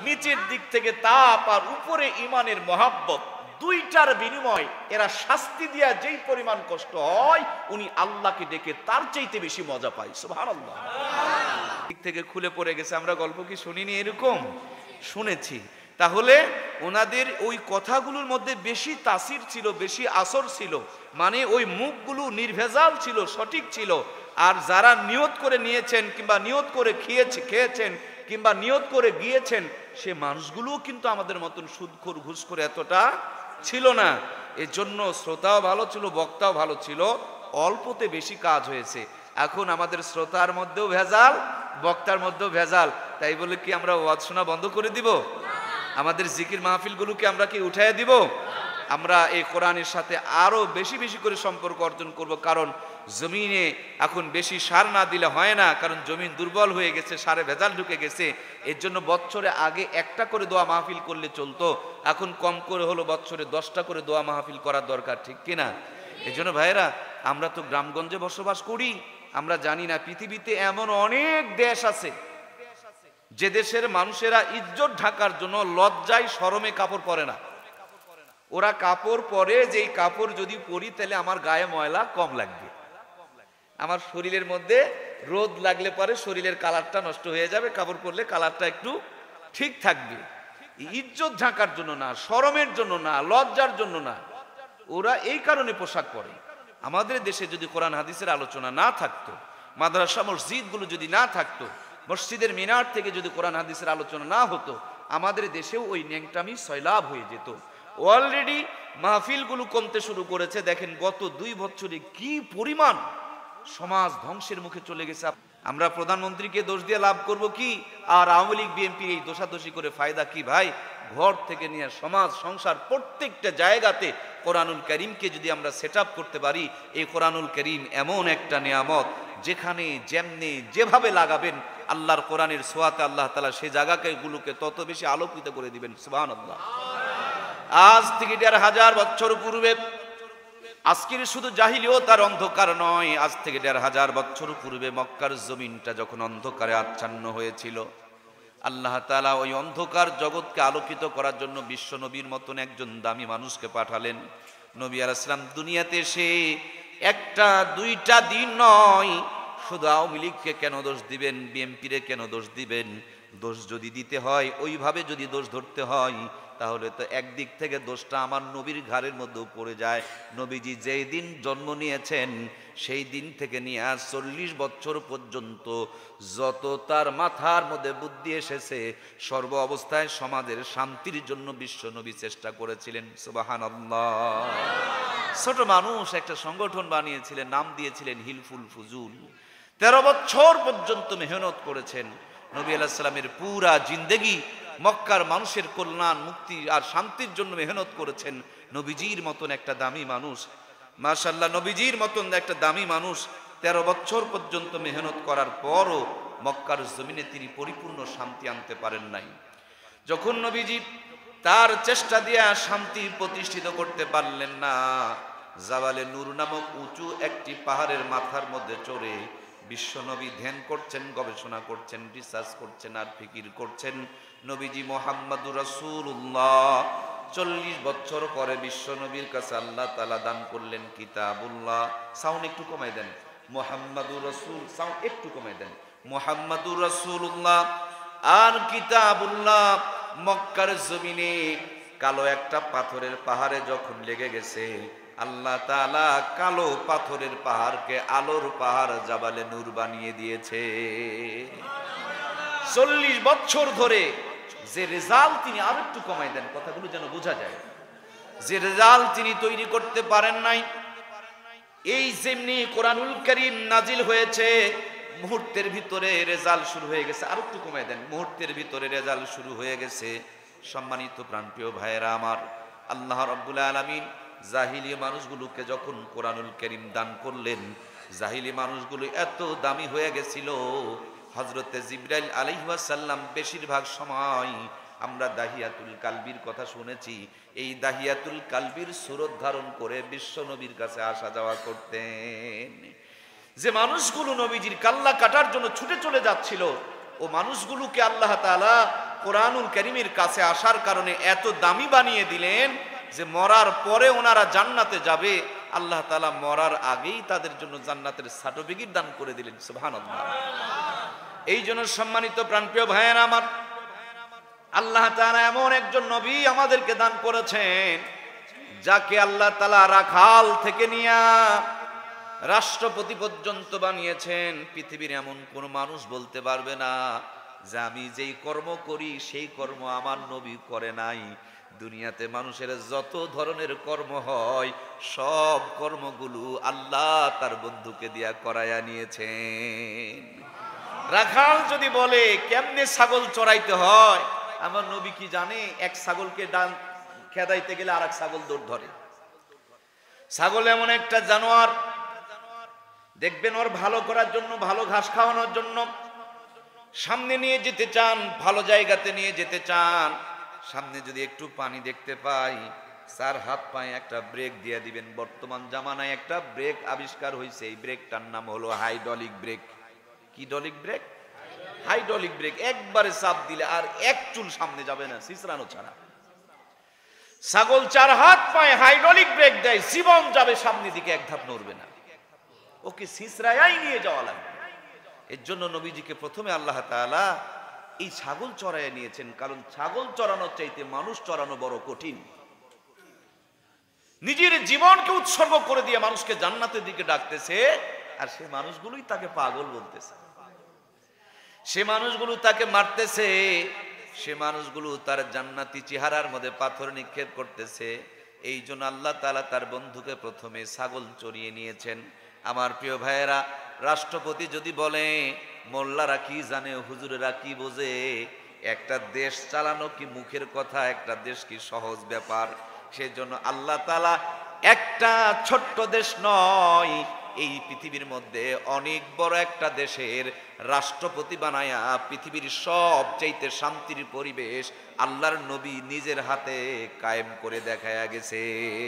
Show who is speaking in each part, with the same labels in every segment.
Speaker 1: নিচের দিক থেকে তাপ আর উপরে ইমানের মহাব্বত, দুইটার বিনিময় এরা শাস্তি দিয়া যেই পরিমাণ কষ্ট হয়, উনি আল্লাহকে ডেকে তার চাইতে বেশি মজা পায়। সুবহানাল্লাহ। দিক থেকে খুলে পড়ে গেছে। আমরা গল্প কি শুনিনি? এরকম শুনেছি। তাহলে ওনাদের ওই কথাগুলোর মধ্যে বেশি তাসির ছিল, বেশি আসর ছিল, মানে ওই মুখগুলো নির্ভেজাল ছিল, সঠিক ছিল। আর যারা নিয়ত করে নিয়েছেন কিংবা নিয়ত করে খেয়েছেন কিংবা নিয়ত করে গিয়েছেন, সে মানুষগুলোও কিন্তু আমাদের মতন সুদখোর ঘুষখোর এতটা ছিল না। এর জন্য শ্রোতাও ভালো ছিল, বক্তাও ভালো ছিল, অল্পতে বেশি কাজ হয়েছে। এখন আমাদের শ্রোতার মধ্যেও ভেজাল, বক্তার মধ্যেও ভেজাল। তাই বলে কি আমরা ওয়াজ শোনা বন্ধ করে দিব? আমাদের জিকির মাহফিলগুলোকে আমরা কি উঠাইয়া দিব? আমরা এই কোরআনের সাথে আরো বেশি বেশি করে সম্পর্ক অর্জন করব। কারণ জমিনে এখন বেশি সার না দিলে হয় না, কারণ জমিন দুর্বল হয়ে গেছে, সারে ভেজাল ঢুকে গেছে। এর জন্য বছরে আগে একটা করে দোয়া মাহফিল করলে চলতো, এখন কম করে হলো বছরে 10টা করে দোয়া মাহফিল করার দরকার, ঠিক কিনা? এই জন্য ভাইরা, আমরা তো গ্রামগঞ্জে বসবাস করি, আমরা জানি না পৃথিবীতে এমন অনেক দেশ আছে যে দেশের মানুষেরা ইজ্জত ঢাকার জন্য লজ্জায় শরমে কাপড় পরে না। ওরা কাপড় পরে, যেই কাপড় যদি পরি তাহলে আমার গায়ে ময়লা কম লাগবে, আমার শরীরের মধ্যে রোদ লাগলে পরে শরীরের কালারটা নষ্ট হয়ে যাবে, কাপড় পরলে কালারটা একটু ঠিক থাকবে। ইজ্জত ঢাকার জন্য না, শরমের জন্য না, লজ্জার জন্য না, ওরা এই কারণে পোশাক পরে। আমাদের দেশে যদি কোরআন হাদিসের আলোচনা না থাকতো, মাদ্রাসা মসজিদগুলো যদি না থাকতো, মসজিদের মিনার থেকে যদি কোরআন হাদিসের আলোচনা না হতো, আমাদের দেশেও ওই ন্যাংটামি সয়লাভ হয়ে যেত। অলরেডি মাহফিলগুলো কমতে শুরু করেছে। দেখেন গত 2 বছরে কি পরিমাণ সমাজ ধ্বংসের মুখে চলে গেছে। আমরা প্রধানমন্ত্রীকে দোষ দিয়ে লাভ করব কি? আর আওয়ামী লীগ বিএনপি এই দোষাদোষি করে ফায়দা কি? ভাই, ঘর থেকে নিয়ে সমাজ সংসার প্রত্যেকটা জায়গাতে কোরআনুল কারীমকে যদি আমরা সেট আপ করতে পারি, এই কোরআনুল কারীম এমন একটা নিয়ামত, যেখানে যেমনি যেভাবে লাগাবেন আল্লাহর কোরআনের ছোঁয়াতে আল্লাহ তাআলা সেই জায়গাগুলোকে তত বেশি আলোকিত করে দিবেন। সুবহানাল্লাহ। আজ থেকে 1500 বছর পূর্বে, আজকের শুধু জাহিলিয়তার অন্ধকার নয়, আজ থেকে 1500 বছর পূর্বে মক্কার জমিনটা যখন অন্ধকারে আচ্ছন্ন হয়েছিল, আল্লাহ তাআলা ওই অন্ধকার জগৎকে আলোকিত করার জন্য বিশ্ব নবীর মতন একজন দামি মানুষকে পাঠালেন। নবী আলাইহিস সালাম দুনিয়াতে এসে 1টা 2টা দিন নয়, শুধু আওয়ামী লীগকে কেন দোষ দিবেন, বিএনপিরে কেন দোষ দিবেন? দোষ যদি দিতে হয়, ওইভাবে যদি দোষ ধরতে হয়, তাহলে তো একদিক থেকে দোষটা আমার নবীর ঘাড়ের মধ্যেও পড়ে যায়। নবীজি যেই দিন জন্ম নিয়েছেন, সেই দিন থেকে নিয়ে আজ 40 বছর পর্যন্ত যত তার মাথার মধ্যে বুদ্ধি এসেছে, সর্ব অবস্থায় সমাজের শান্তির জন্য বিশ্ব নবী চেষ্টা করেছিলেন। সুবহানাল্লাহ। ছোট মানুষ একটা সংগঠন বানিয়েছিলেন, নাম দিয়েছিলেন হিলফুল ফুজুল। 13 বছর পর্যন্ত মেহনত করেছেন। নবী আলাইহিস সালামের পুরা জিন্দেগি মক্কার মানুষের কল্যাণ, মুক্তি আর শান্তির জন্য মেহনত করেছেন। নবীজির মতন একটা দামি মানুষ, মাশাআল্লাহ, নবীজির মতন একটা দামি মানুষ 13 বছর পর্যন্ত মেহনত করার পরও মক্কার জমিনে তিনি পরিপূর্ণ শান্তি আনতে পারেন নাই। যখন নবীজি তার চেষ্টা দিয়ে শান্তি প্রতিষ্ঠিত করতে পারলেন না, জাবালে নূর নামক উঁচু একটি পাহাড়ের মাথার মধ্যে চড়ে বিশ্বনবী ধ্যান করছেন, গবেষণা করছেন, রিসার্চ করছেন আর ফিকির করছেন। নবীজি মুহাম্মদুর রাসূলুল্লাহ 40 বছর পরে বিশ্বনবীর কাছে আল্লাহ তাআলা দান করলেন কিতাবুল্লাহ। সাউন্ড একটু কমাই দেন। মুহাম্মদুর রাসূল, সাউন্ড একটু কমাই দেন। মুহাম্মদুর রাসূলুল্লাহ আর কিতাবুল্লাহ মক্কার জমিনে কালো একটা পাথরের পাহাড়ে যখন লেগে গেছে, আল্লাহ তাআলা কালো পাথরের পাহাড়কে আলোর পাহাড় জাবালে নূর বানিয়ে দিয়েছে। 40 বছর ধরে যে রেজাল্ট তিনি, আর একটু কমাই দেন কথাগুলো যেন বোঝা যায়, যে রেজাল্ট তিনি তৈরি করতে পারেন নাই, এই যেমনি কোরআনুল কারীম নাজিল হয়েছে, মুহূর্তের ভিতরে রেজাল্ট শুরু হয়ে গেছে। আর একটু কমাই দেন। মুহূর্তের ভিতরে রেজাল্ট শুরু হয়ে গেছে। সম্মানিত প্রাণপ্রিয় ভাইয়েরা আমার, আল্লাহ রাব্বুল আলামিন জাহিলি মানুষগুলোকে যখন কোরআনুল কারীম দান করলেন, জাহিলি মানুষগুলো এত দামি হয়ে গেছিল, হযরতে জিবরাইল আলাইহিস সালাম বেশিরভাগ সময়, আমরা দাহিয়াতুল কালবির কথা শুনেছি, এই দাহিয়াতুল কালবির সুরত ধারণ করে বিশ্ব নবীর কাছে আসা যাওয়া করতেন। যে মানুষগুলো নবীজির কাল্লা কাটার জন্য ছুটে চলে যাচ্ছিল, ও মানুষগুলোকে আল্লাহ তাআলা কোরআনুল কারীমের কাছে আসার কারণে এত দামি বানিয়ে দিলেন যে মরার পরে ওনারা জান্নাতে যাবে, আল্লাহ তাআলা মরার আগেই তাদের জন্য জান্নাতের সার্টিফিকেট দান করে দিলেন। সুবহানাল্লাহ। এই জন্য সম্মানিত প্রাণপ্রিয় ভাইয়েরা আমার, আল্লাহ তাআলা এমন একজন নবী আমাদেরকে দান করেছেন যাকে আল্লাহ তাআলা রাখাল থেকে নিয়ে রাষ্ট্রপতি পর্যন্ত বানিয়েছেন। পৃথিবীর এমন কোন মানুষ বলতে পারবে না যে আমি যেই কর্ম করি সেই কর্ম আমার নবী করে নাই। দুনিয়াতে মানুষের যত ধরনের কর্ম হয় সব কর্মগুলো আল্লাহ তার বন্ধুকে দিয়া করায়া নিয়েছেন। রাখাল যদি বলে কেমনে ছাগল চড়াইতে হয়, আমার নবী কি জানে? এক ছাগলকে ডান খেদাইতে গেলে আর এক ছাগল দৌড় ধরে। ছাগল এমন একটা জানোয়ার, দেখবেন ওর ভালো করার জন্য, ভালো ঘাস খাওয়ানোর জন্য সামনে নিয়ে যেতে চান, ভালো জায়গাতে নিয়ে যেতে চান, সামনে যদি একটু পানি দেখতে পাই চার হাত পায়ে একটা ব্রেক দিয়ে দিবেন। বর্তমান জামানায় একটা ব্রেক আবিষ্কার হয়েছে, এই ব্রেকটার নাম হলো হাইড্রোলিক ব্রেক। কি ডলিক ব্রেক? Hydraulic break. একবারে চাপ দিলে আর এক চুল সামনে যাবে না, সিসরানো ছাড়া। ছাগল চার হাত পায়ে হাইড্রোলিক ব্রেক দেয়, জীবন যাবে সামনের দিকে, এক ধাপ নড়বে না, ওকে সিসরায়াই নিয়ে যাওয়া লাগবে। এর জন্য নবীজিকে প্রথমে আল্লাহ তাআলা এই ছাগল চড়াইয়া নিয়েছেন, কারণ ছাগল চড়ানোর চাইতে মানুষ চড়ানো বড় কঠিন। নিজের জীবনকে উৎসর্গ করে দিয়ে মানুষকে জান্নাতের দিকে ডাকতেছে, আর সে মানুষগুলোই তাকে পাগল বলতেছে, সে মানুষগুলো তাকে মারতেছে, সে মানুষগুলো তার জান্নাতি চেহারার মধ্যে পাথর নিক্ষেপ করতেছে। এই জন্য আল্লাহ তাআলা তার বন্ধুকে প্রথমে ছাগল চড়িয়ে নিয়েছেন। আমার প্রিয় ভাইয়েরা, রাষ্ট্রপতি যদি বলে মোল্লারা কি জানে, হুজুরেরা কি বোঝে, একটা দেশ চালানো কি মুখের কথা, একটা দেশ কি সহজ ব্যাপার। সেজন্য আল্লাহ তাআলা একটা ছোট্ট দেশ নয়, এই পৃথিবীর মধ্যে অনেক বড় একটা দেশের রাষ্ট্রপতি বানায়া পৃথিবীর সবচাইতে শান্তির পরিবেশ আল্লাহর নবী নিজের হাতে কায়েম করে দেখায়া গেছে।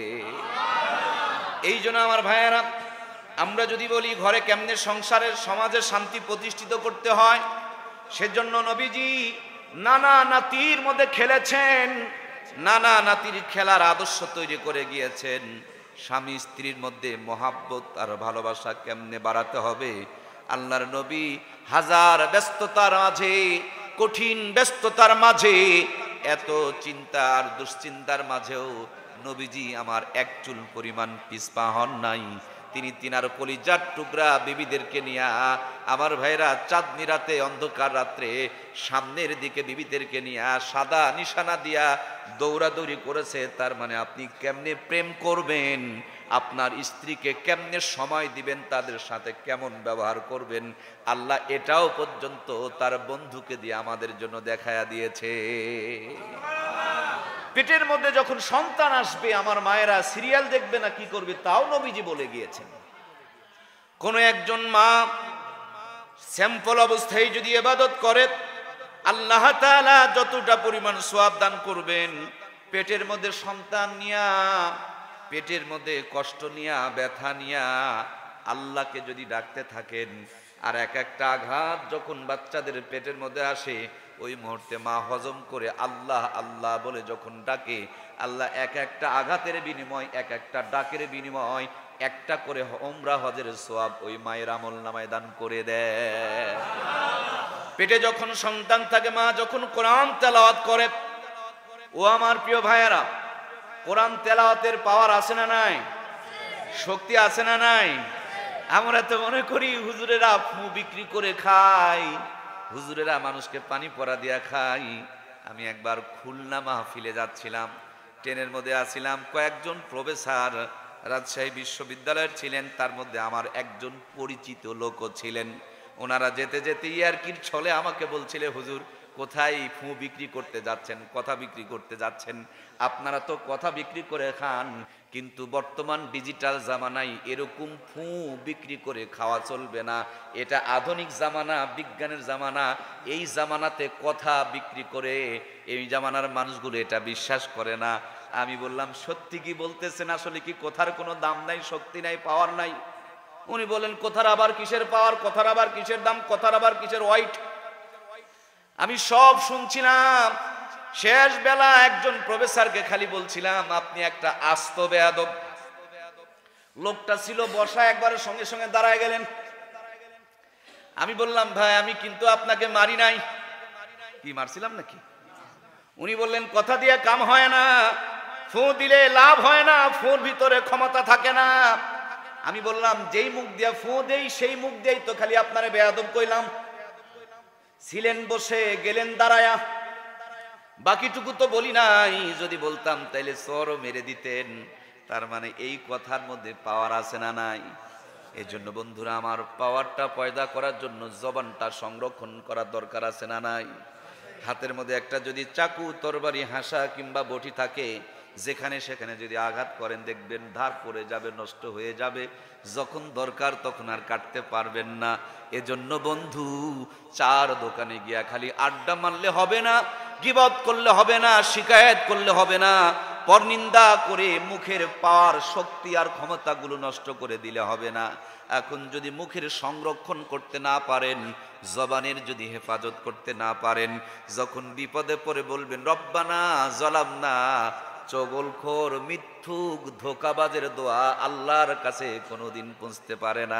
Speaker 1: এই জন্য আমার ভাইয়েরা, আমরা যদি বলি ঘরে কেমনে সংসারের সমাজের শান্তি প্রতিষ্ঠিত করতে হয়, সেজন্য নবীজি নানা নাতির মধ্যে খেলেছেন, নানা নাতির খেলার আদর্শ তৈরি করে গিয়েছেন। স্বামী স্ত্রীর মধ্যে মহাব্বত আর ভালোবাসা কেমনে বাড়াতে হবে, আল্লাহর নবী হাজার ব্যস্ততার মাঝে, কঠিন ব্যস্ততার মাঝে, এত চিন্তা আর দুশ্চিন্তার মাঝেও নবীজি আমার এক চুল পরিমাণ পিছপা হন নাই। তিনি তিনার কলিজার টুকরা বিবিদেরকে নিয়ে, আমার ভাইরা, চাঁদনি রাতে অন্ধকার রাত্রে সামনের দিকে বিবিদেরকে নিয়ে সাদা নিশানা দিয়া দৌড়াদৌড়ি করেছে। তার মানে আপনি কেমনে প্রেম করবেন, আপনার স্ত্রীকে কেমনে সময় দিবেন, তাদের সাথে কেমন ব্যবহার করবেন, আল্লাহ এটাও পর্যন্ত তার বন্ধুকে দিয়ে আমাদের জন্য দেখায়া দিয়েছে। পেটের মধ্যে যখন সন্তান আসবে, আমার মায়েরা সিরিয়াল দেখবে না কি করবে, তাও নবীজি বলে গিয়েছেন। কোন একজন মা স্যাম্পল অবস্থায় যদি ইবাদত করে, আল্লাহ তাআলা যতটা পরিমাণ সওয়াব দান করবেন, পেটের মধ্যে সন্তান নিয়া, পেটের মধ্যে কষ্ট নিয়া, ব্যথা নিয়া আল্লাহকে যদি ডাকতে থাকেন, আর এক একটা আঘাত যখন বাচ্চাদের পেটের মধ্যে আসে, ওই মুহূর্তে মা হজম করে আল্লাহ আল্লাহ বলে যখন ডাকে, আল্লাহ এক একটা আঘাতের বিনিময়, এক একটা ডাকের বিনিময় একটা করে উমরা হজের সওয়াব ওই মায়ের আমলনামায় দান করে দেয়। পেটে যখন সন্তান থাকে, মা যখন কোরআন তেলাওয়াত করে, ও আমার প্রিয় ভাইয়েরা, কোরআন তেলাওয়াতের পাওয়ার আছে না নাই? শক্তি আছে না নাই? আমরা তো মনে করি হুজুরেরা ফু বিক্রি করে খাই, হুজুরেরা মানুষকে পানি পড়া দিয়া খাই। আমি একবার খুলনা মাহফিলে যাচ্ছিলাম, ট্রেনের মধ্যে আসছিলাম, কয়েকজন প্রফেসর রাজশাহী বিশ্ববিদ্যালয়ের ছিলেন, তার মধ্যে আমার একজন পরিচিত লোকও ছিলেন। ওনারা যেতে যেতে ইয়ারকির ছলে আমাকে বলছিলেন, হুজুর কোথায় ফু বিক্রি করতে যাচ্ছেন, কথা বিক্রি করতে যাচ্ছেন? আপনারা তো কথা বিক্রি করে খান, কিন্তু বর্তমান ডিজিটাল জামানায় এরকম ফু বিক্রি করে খাওয়া চলবে না, এটা আধুনিক জামানা, বিজ্ঞানের জামানা। এই জামানাতে কথা বিক্রি করে এই জামানার মানুষগুলো এটা বিশ্বাস করে না। আমি বললাম, সত্যি কি বলতেছেন? আসলে কি কথার কোনো দাম নাই, শক্তি নাই, পাওয়ার নাই? উনি বলেন, কথার আবার কিসের পাওয়ার, কথার আবার কিসের দাম, কথার আবার কিসের ওয়াইট? আমি সব শুনছিলাম। শেষ বেলা একজন প্রফেসরকে খালি বলছিলাম, আপনি একটা আস্ত বেয়াদব। লোকটা ছিল বসা, একবারের সঙ্গে সঙ্গে দাঁড়ায় গেলেন। আমি বললাম, ভাই আমি কিন্তু আপনাকে মারি নাই। কি মারছিলাম নাকি? উনি বললেন, কথা দিয়ে কাম হয় না, ফু দিলে লাভ হয় না, ফুর ভিতরে ক্ষমতা থাকে না। আমি বললাম, যেই মুখ দিয়ে ফু দেই সেই মুখ দিয়েই তো খালি আপনারে বেয়াদব কইলাম। ছিলেন বসে, গেলেন দাঁড়ায়া, বাকিটুকু তো বলি নাই। যদি বলতাম তাইলে সরও মেরে দিতেন। তার মানে এই কথার মধ্যে পাওয়ার আছে না নাই? এজন্য বন্ধুরা আমার, পাওয়ারটা পয়দা করার জন্য জবানটা সংরক্ষণ করার দরকার আছে না নাই? হাতের মধ্যে একটা যদি চাকু, তরবারি, হাসা কিংবা বটি থাকে, যেখানে সেখানে যদি আঘাত করেন দেখবেন ধার পড়ে যাবে, নষ্ট হয়ে যাবে। যখন দরকার তখন আর কাটতে পারবেন না। এজন্য বন্ধু, চার দোকানে গিয়া খালি আড্ডা মারলে হবে না, গীবত করলে হবে না, শিকায়েত করলে হবে না, পরনিন্দা করে মুখের পাওয়ার, শক্তি আর ক্ষমতাগুলো নষ্ট করে দিলে হবে না। এখন যদি মুখের সংরক্ষণ করতে না পারেন, জবানের যদি হেফাজত করতে না পারেন, যখন বিপদে পড়ে বলবেন রব্বানা জালামনা, চগলখোর, মিথ্যুক, ধোঁকাবাজের দোয়া আল্লাহর কাছে কোনোদিন পৌঁছতে পারে না।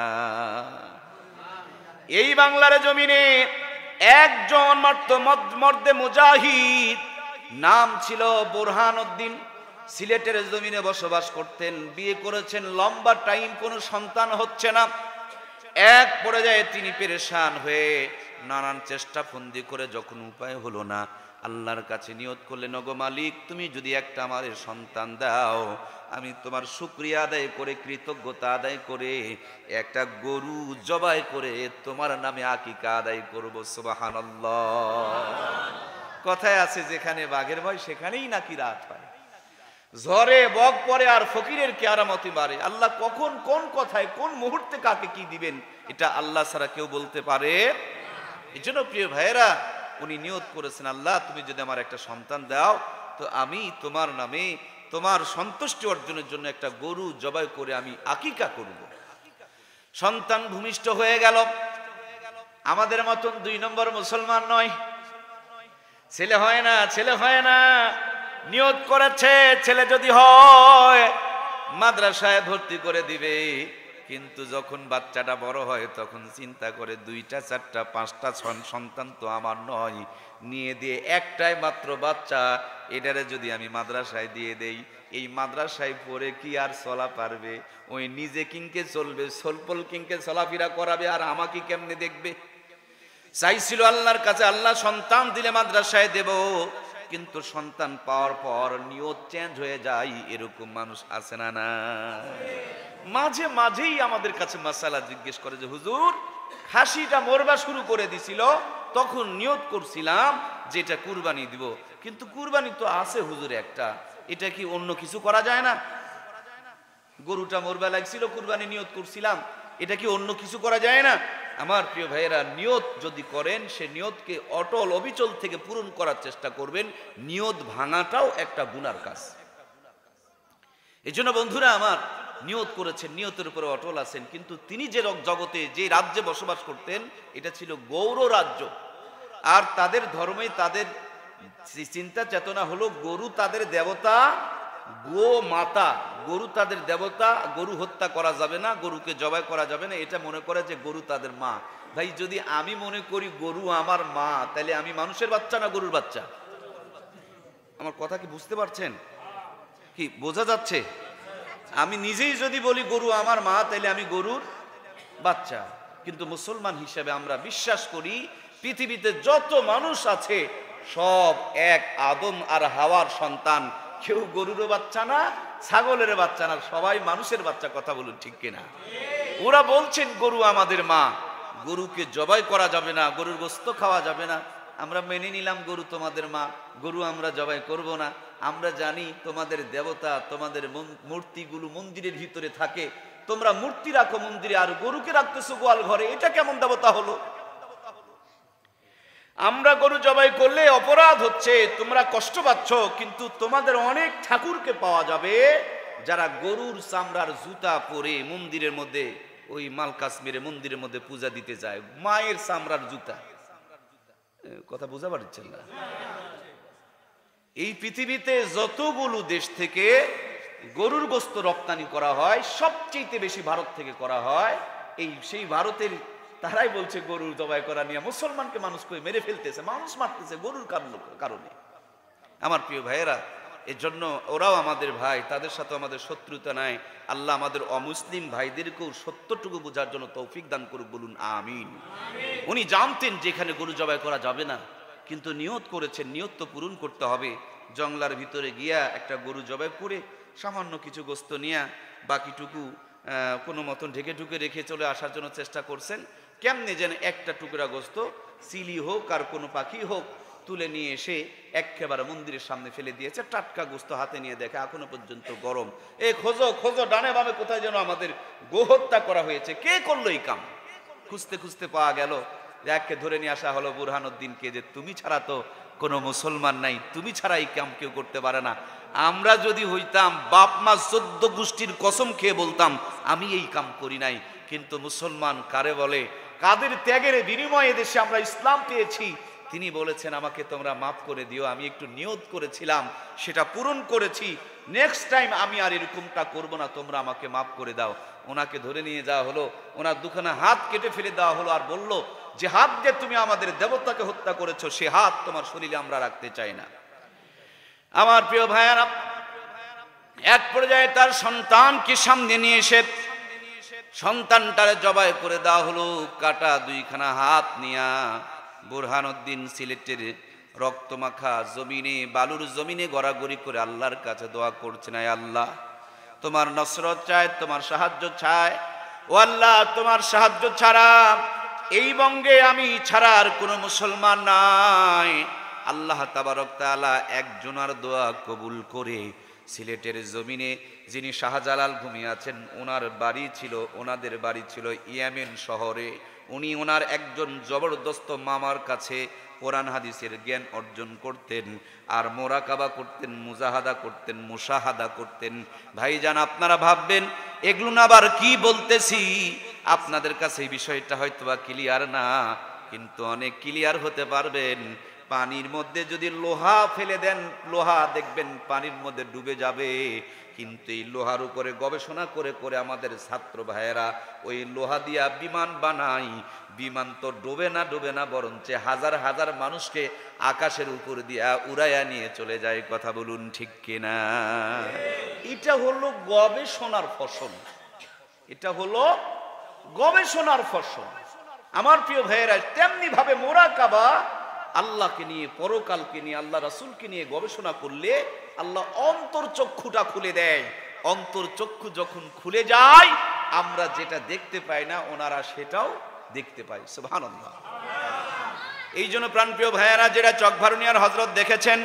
Speaker 1: এই বাংলার জমিনে একজন মাত্র মর্দে মুজাহিদ, নাম ছিল বোরহানউদ্দিন। সিলেটের জমিনে বসবাস করতেন, বিয়ে করেছেন, লম্বা টাইম কোনো সন্তান হচ্ছে না। এক পর্যায়ে তিনি পেরেশান হয়ে নানান চেষ্টা ফন্দি করে যখন উপায় হলো না, আল্লাহর কাছে নিয়ত করলেন, ওগো মালিক, তুমি যদি একটা আমার সন্তান দাও, আমি তোমার শুকরিয়া আদায় করে, কৃতজ্ঞতা আদায় করে একটা গরু জবাই করে তোমার নামে আকিকা আদায় করব। সুবহানাল্লাহ। কথায় আছে, যেখানে বাঘের ভয় সেখানেই নাকি রাত হয়। ঝড়ে বক পড়ে আর ফকিরের কেরামতি বাড়ে। আল্লাহ কখন, কোন কথায়, কোন মুহূর্তে কাকে কি দিবেন, এটা আল্লাহ ছাড়া কেউ বলতে পারে। এই জন্য প্রিয় ভাইয়েরা, উনি নিয়ত করেছেন, আল্লাহ তুমি যদি আমার একটা সন্তান দাও, তো আমি তোমার নামে, তোমার সন্তুষ্টি অর্জনের জন্য একটা গরু জবাই করে আমি আকিকা করব। সন্তান ভূমিষ্ঠ হয়ে গেল। আমাদের মতন 2 নম্বর মুসলমান নয়, ছেলে হয় না, ছেলে হয় না। নিয়ত করেছে, ছেলে যদি হয় মাদ্রাসায় ভর্তি করে দিবে। কিন্তু যখন বাচ্চাটা বড় হয় তখন চিন্তা করে, 2টা 4টা 5টা সন্তান তো আমার নয়, নিয়ে দিয়ে একটাই মাত্র বাচ্চা, এটারে যদি আমি মাদ্রাসায় দিয়ে দেই, এই মাদ্রাসায় পড়ে কি আর চলা পারবে? ওই নিজে কিংকে চলবে, সলপল কিংকে চলাফেরা করাবে, আর আমাকে কেমনে দেখবে? চাইছিল আল্লাহর কাছে, আল্লাহ সন্তান দিলে মাদ্রাসায় দেব, কিন্তু সন্তান পাওয়ার পর নিয়ত চেঞ্জ হয়ে যায়। এরকম মানুষ আছে না না? মাঝে মাঝেই আমাদের কাছে মাসালা জিজ্ঞেস করে যে, হুজুর খাসিটা মরবা শুরু করে দিছিল, তখন নিয়ত করছিলাম যে এটা কুরবানি দিব, কিন্তু কুরবানি তো আছে হুজুর একটা, এটা কি অন্য কিছু করা যায় না? গরুটা মরবা লাগছিল, কুরবানি নিয়ত করছিলাম, এটা কি অন্য কিছু করা যায় না? আমার প্রিয় ভাইয়েরা, নিয়ত যদি করেন, সে নিয়তকে অটল অবিচল থেকে পূরণ করার চেষ্টা করবেন। নিয়ত ভাঙাটাও একটা গুনার কাজ। এই জন্য বন্ধুরা আমার, নিয়ত করেছেন, নিয়তের উপরে অটল আছেন। কিন্তু তিনি যে জগতে, যে রাজ্যে বসবাস করতেন, এটা ছিল গৌর রাজ্য। আর তাদের ধর্মে, তাদের চিন্তা চেতনা হলো গরু তাদের দেবতা, গো মাতা, গরু তাদের দেবতা, গরু হত্যা করা যাবে না, গরুকে জবাই করা যাবে না, এটা মনে করে যে গরু তাদের মা। ভাই, যদি আমি মনে করি গরু আমার মা, তাহলে আমি মানুষের বাচ্চা না গরুর বাচ্চা? আমার কথা কি বুঝতে পারছেন? কি বোঝা যাচ্ছে? আমি নিজেই যদি বলি গরু আমার মা, তাহলে আমি গরুর বাচ্চা। কিন্তু মুসলমান হিসেবে আমরা বিশ্বাস করি, পৃথিবীতে যত মানুষ আছে সব এক আদম আর হাওয়ার সন্তান। কেউ গরুরও বাচ্চা না, ছাগলের বাচ্চা না, সবাই মানুষের বাচ্চা। কথা বলুন ঠিক কিনা? ওরা বলছেন গরু আমাদের মা, গরুকে জবাই করা যাবে না, গরুর গোশত খাওয়া যাবে না। আমরা মেনে নিলাম গরু তোমাদের মা, গরু আমরা জবাই করব না। আমরা জানি তোমাদের দেবতা, তোমাদের মূর্তিগুলো মন্দিরের ভিতরে থাকে, তোমরা মূর্তি রাখো মন্দিরে, আর গরুকে রাখতেছো গোয়াল ঘরে, এটা কেমন দেবতা হলো? আমরা গরু জবাই করলে অপরাধ হচ্ছে, তোমরা কষ্ট পাচ্ছ, কিন্তু তোমাদের অনেক ঠাকুরকে পাওয়া যাবে যারা গরুর চামড়ার জুতা পরে মন্দিরের মধ্যে, ওই মাল কাশ্মীরে মন্দিরের মধ্যে পূজা দিতে যায়, মায়ের চামড়ার জুতা। কথা বুঝা পারছেন না? এই পৃথিবীতে যতগুলো দেশ থেকে গরুর গোস্ত রপ্তানি করা হয় সবচেয়ে বেশি ভারত থেকে করা হয়। সেই ভারতের তারাই বলছে গরুর জবাই করা নিয়ে মুসলমানকে মানুষ করে মেরে ফেলতেছে, মানুষ মারতেছে গরুর কারণে। আমার প্রিয় ভাইয়েরা, এর জন্য ওরাও আমাদের ভাই, তাদের সাথে আমাদের শত্রুতা নাই। আল্লাহ আমাদের অমুসলিম ভাইদেরকেও সত্যটুকু বোঝার জন্য তৌফিক দান করুক, বলুন আমিন। উনি জানতেন যেখানে গরু জবাই করা যাবে না, কিন্তু নিয়ত করেছেন, নিয়ত তো পূরণ করতে হবে। জঙ্গলার ভিতরে গিয়া একটা গরু জবাই করে সামান্য কিছু গোস্ত নিয়ে বাকিটুকু কোনো মতন ঢেকে ঢুকে রেখে চলে আসার জন্য চেষ্টা করছেন। কেমনে যেন একটা টুকরা গোস্ত চিলি হোক আর কোনো পাখি হোক তুলে নিয়ে এসে একেবারে মন্দিরের সামনে ফেলে দিয়েছে। টাটকা গোস্ত হাতে নিয়ে দেখে এখনো পর্যন্ত গরম। এ খোঁজো খোঁজো, ডানে বামে কোথায় যেন আমাদের গোহত্যা করা হয়েছে, কে করলো এই কাম? খুঁজতে খুঁজতে পাওয়া গেল, এককে ধরে নিয়ে আসা হলো বুরহানুদ্দিনকে, যে তুমি ছাড়া তো কোনো মুসলমান নাই, তুমি ছাড়া এই কাম কেউ করতে পারে না। আমরা যদি হইতাম বাপ মা 14 গোষ্ঠীর কসম খেয়ে বলতাম আমি এই কাম করি নাই। কিন্তু মুসলমান কারে বলে? কাদের ত্যাগের বিনিময়ে দেশে আমরা ইসলাম পেয়েছি। তিনি বলেছেন আমাকে তোমরা মাফ করে দিও, আমি একটু নিয়ত করেছিলাম সেটা পূরণ করেছি, নেক্সট টাইম আমি আর এরকমটা করব না, তোমরা আমাকে মাফ করে দাও। ওনাকে ধরে নিয়ে যাওয়া হলো, ওনার দুখানা হাত কেটে ফেলে দেওয়া হলো, আর বলল যে হাত দিয়ে তুমি আমাদের দেবতাকে হত্যা করেছো, সে হাত তোমার শরীরে আমরা রাখতে চাই না। আমার প্রিয় ভাইয়ারা, এক পর্যায়ে তার সন্তানকে সামনে নিয়ে এসে সন্তানটারে জবাই করে দেওয়া হলো। কাটা দুইখানা হাত নিয়া বুরহানুদ্দিন সিলেটের রক্তমাখা জমিনে, বালুর জমিনে গড়াগড়ি করে আল্লাহর কাছে দোয়া করছে, না আল্লাহ তোমার নসরত চায়, তোমার সাহায্য চায়। ও আল্লাহ, তোমার সাহায্য ছাড়া এই বঙ্গে আমি ছাড়া আর কোনো মুসলমান নাই। আল্লাহ তাবারক তাআলা একজনের দোয়া কবুল করে সিলেটের জমিনে যিনি শাহজালাল ঘুমিয়ে আছেন, ওনার বাড়ি ছিল, ওনাদের বাড়ি ছিল ইয়েমেন শহরে। উনি ওনার একজন জবরদস্ত মামার কাছে কোরআন হাদিসের জ্ঞান অর্জন করতেন, আর মোরাকাবা করতেন, মুজাহাদা করতেন, মুশাহাদা করতেন। ভাইজান, আপনারা ভাববেন এগুলো না আবার কি বলতেছি, আপনাদের কাছে এই বিষয়টা হয়তো বা ক্লিয়ার না, কিন্তু অনেক ক্লিয়ার হতে পারবেন। পানির মধ্যে যদি লোহা ফেলে দেন, লোহা দেখবেন পানির মধ্যে ডুবে যাবে, কিন্তু এই লোহার উপরে গবেষণা করে করে আমাদের ছাত্র ভাইয়েরা ওই লোহা দিয়া বিমান বানায়। বিমান তো ডোবে না বরঞ্চ হাজার হাজার মানুষকে আকাশের উপর দিয়া উড়াইয়া নিয়ে চলে যায়। কথা বলুন ঠিক কিনা? এটা হলো গবেষণার ফসল, এটা হলো গবেষণার ফসল। আমার প্রিয় ভাইয়েরা, তেমনি ভাবে মোরাকাবা, আল্লাহকে নিয়ে, পরকালকে নিয়ে, আল্লাহ রাসূলকে নিয়ে গবেষণা করলে আল্লাহ অন্তর্চক্ষুটা খুলে দেয়। অন্তর্চক্ষু যখন খুলে যায়, আমরা যেটা দেখতে পাই না ওনারা সেটাও দেখতে পাই। সুবহানাল্লাহ। এই জন্য প্রাণপ্রিয় ভাইয়েরা, যেটা চকভারুনিয়ার হযরত দেখেছেন,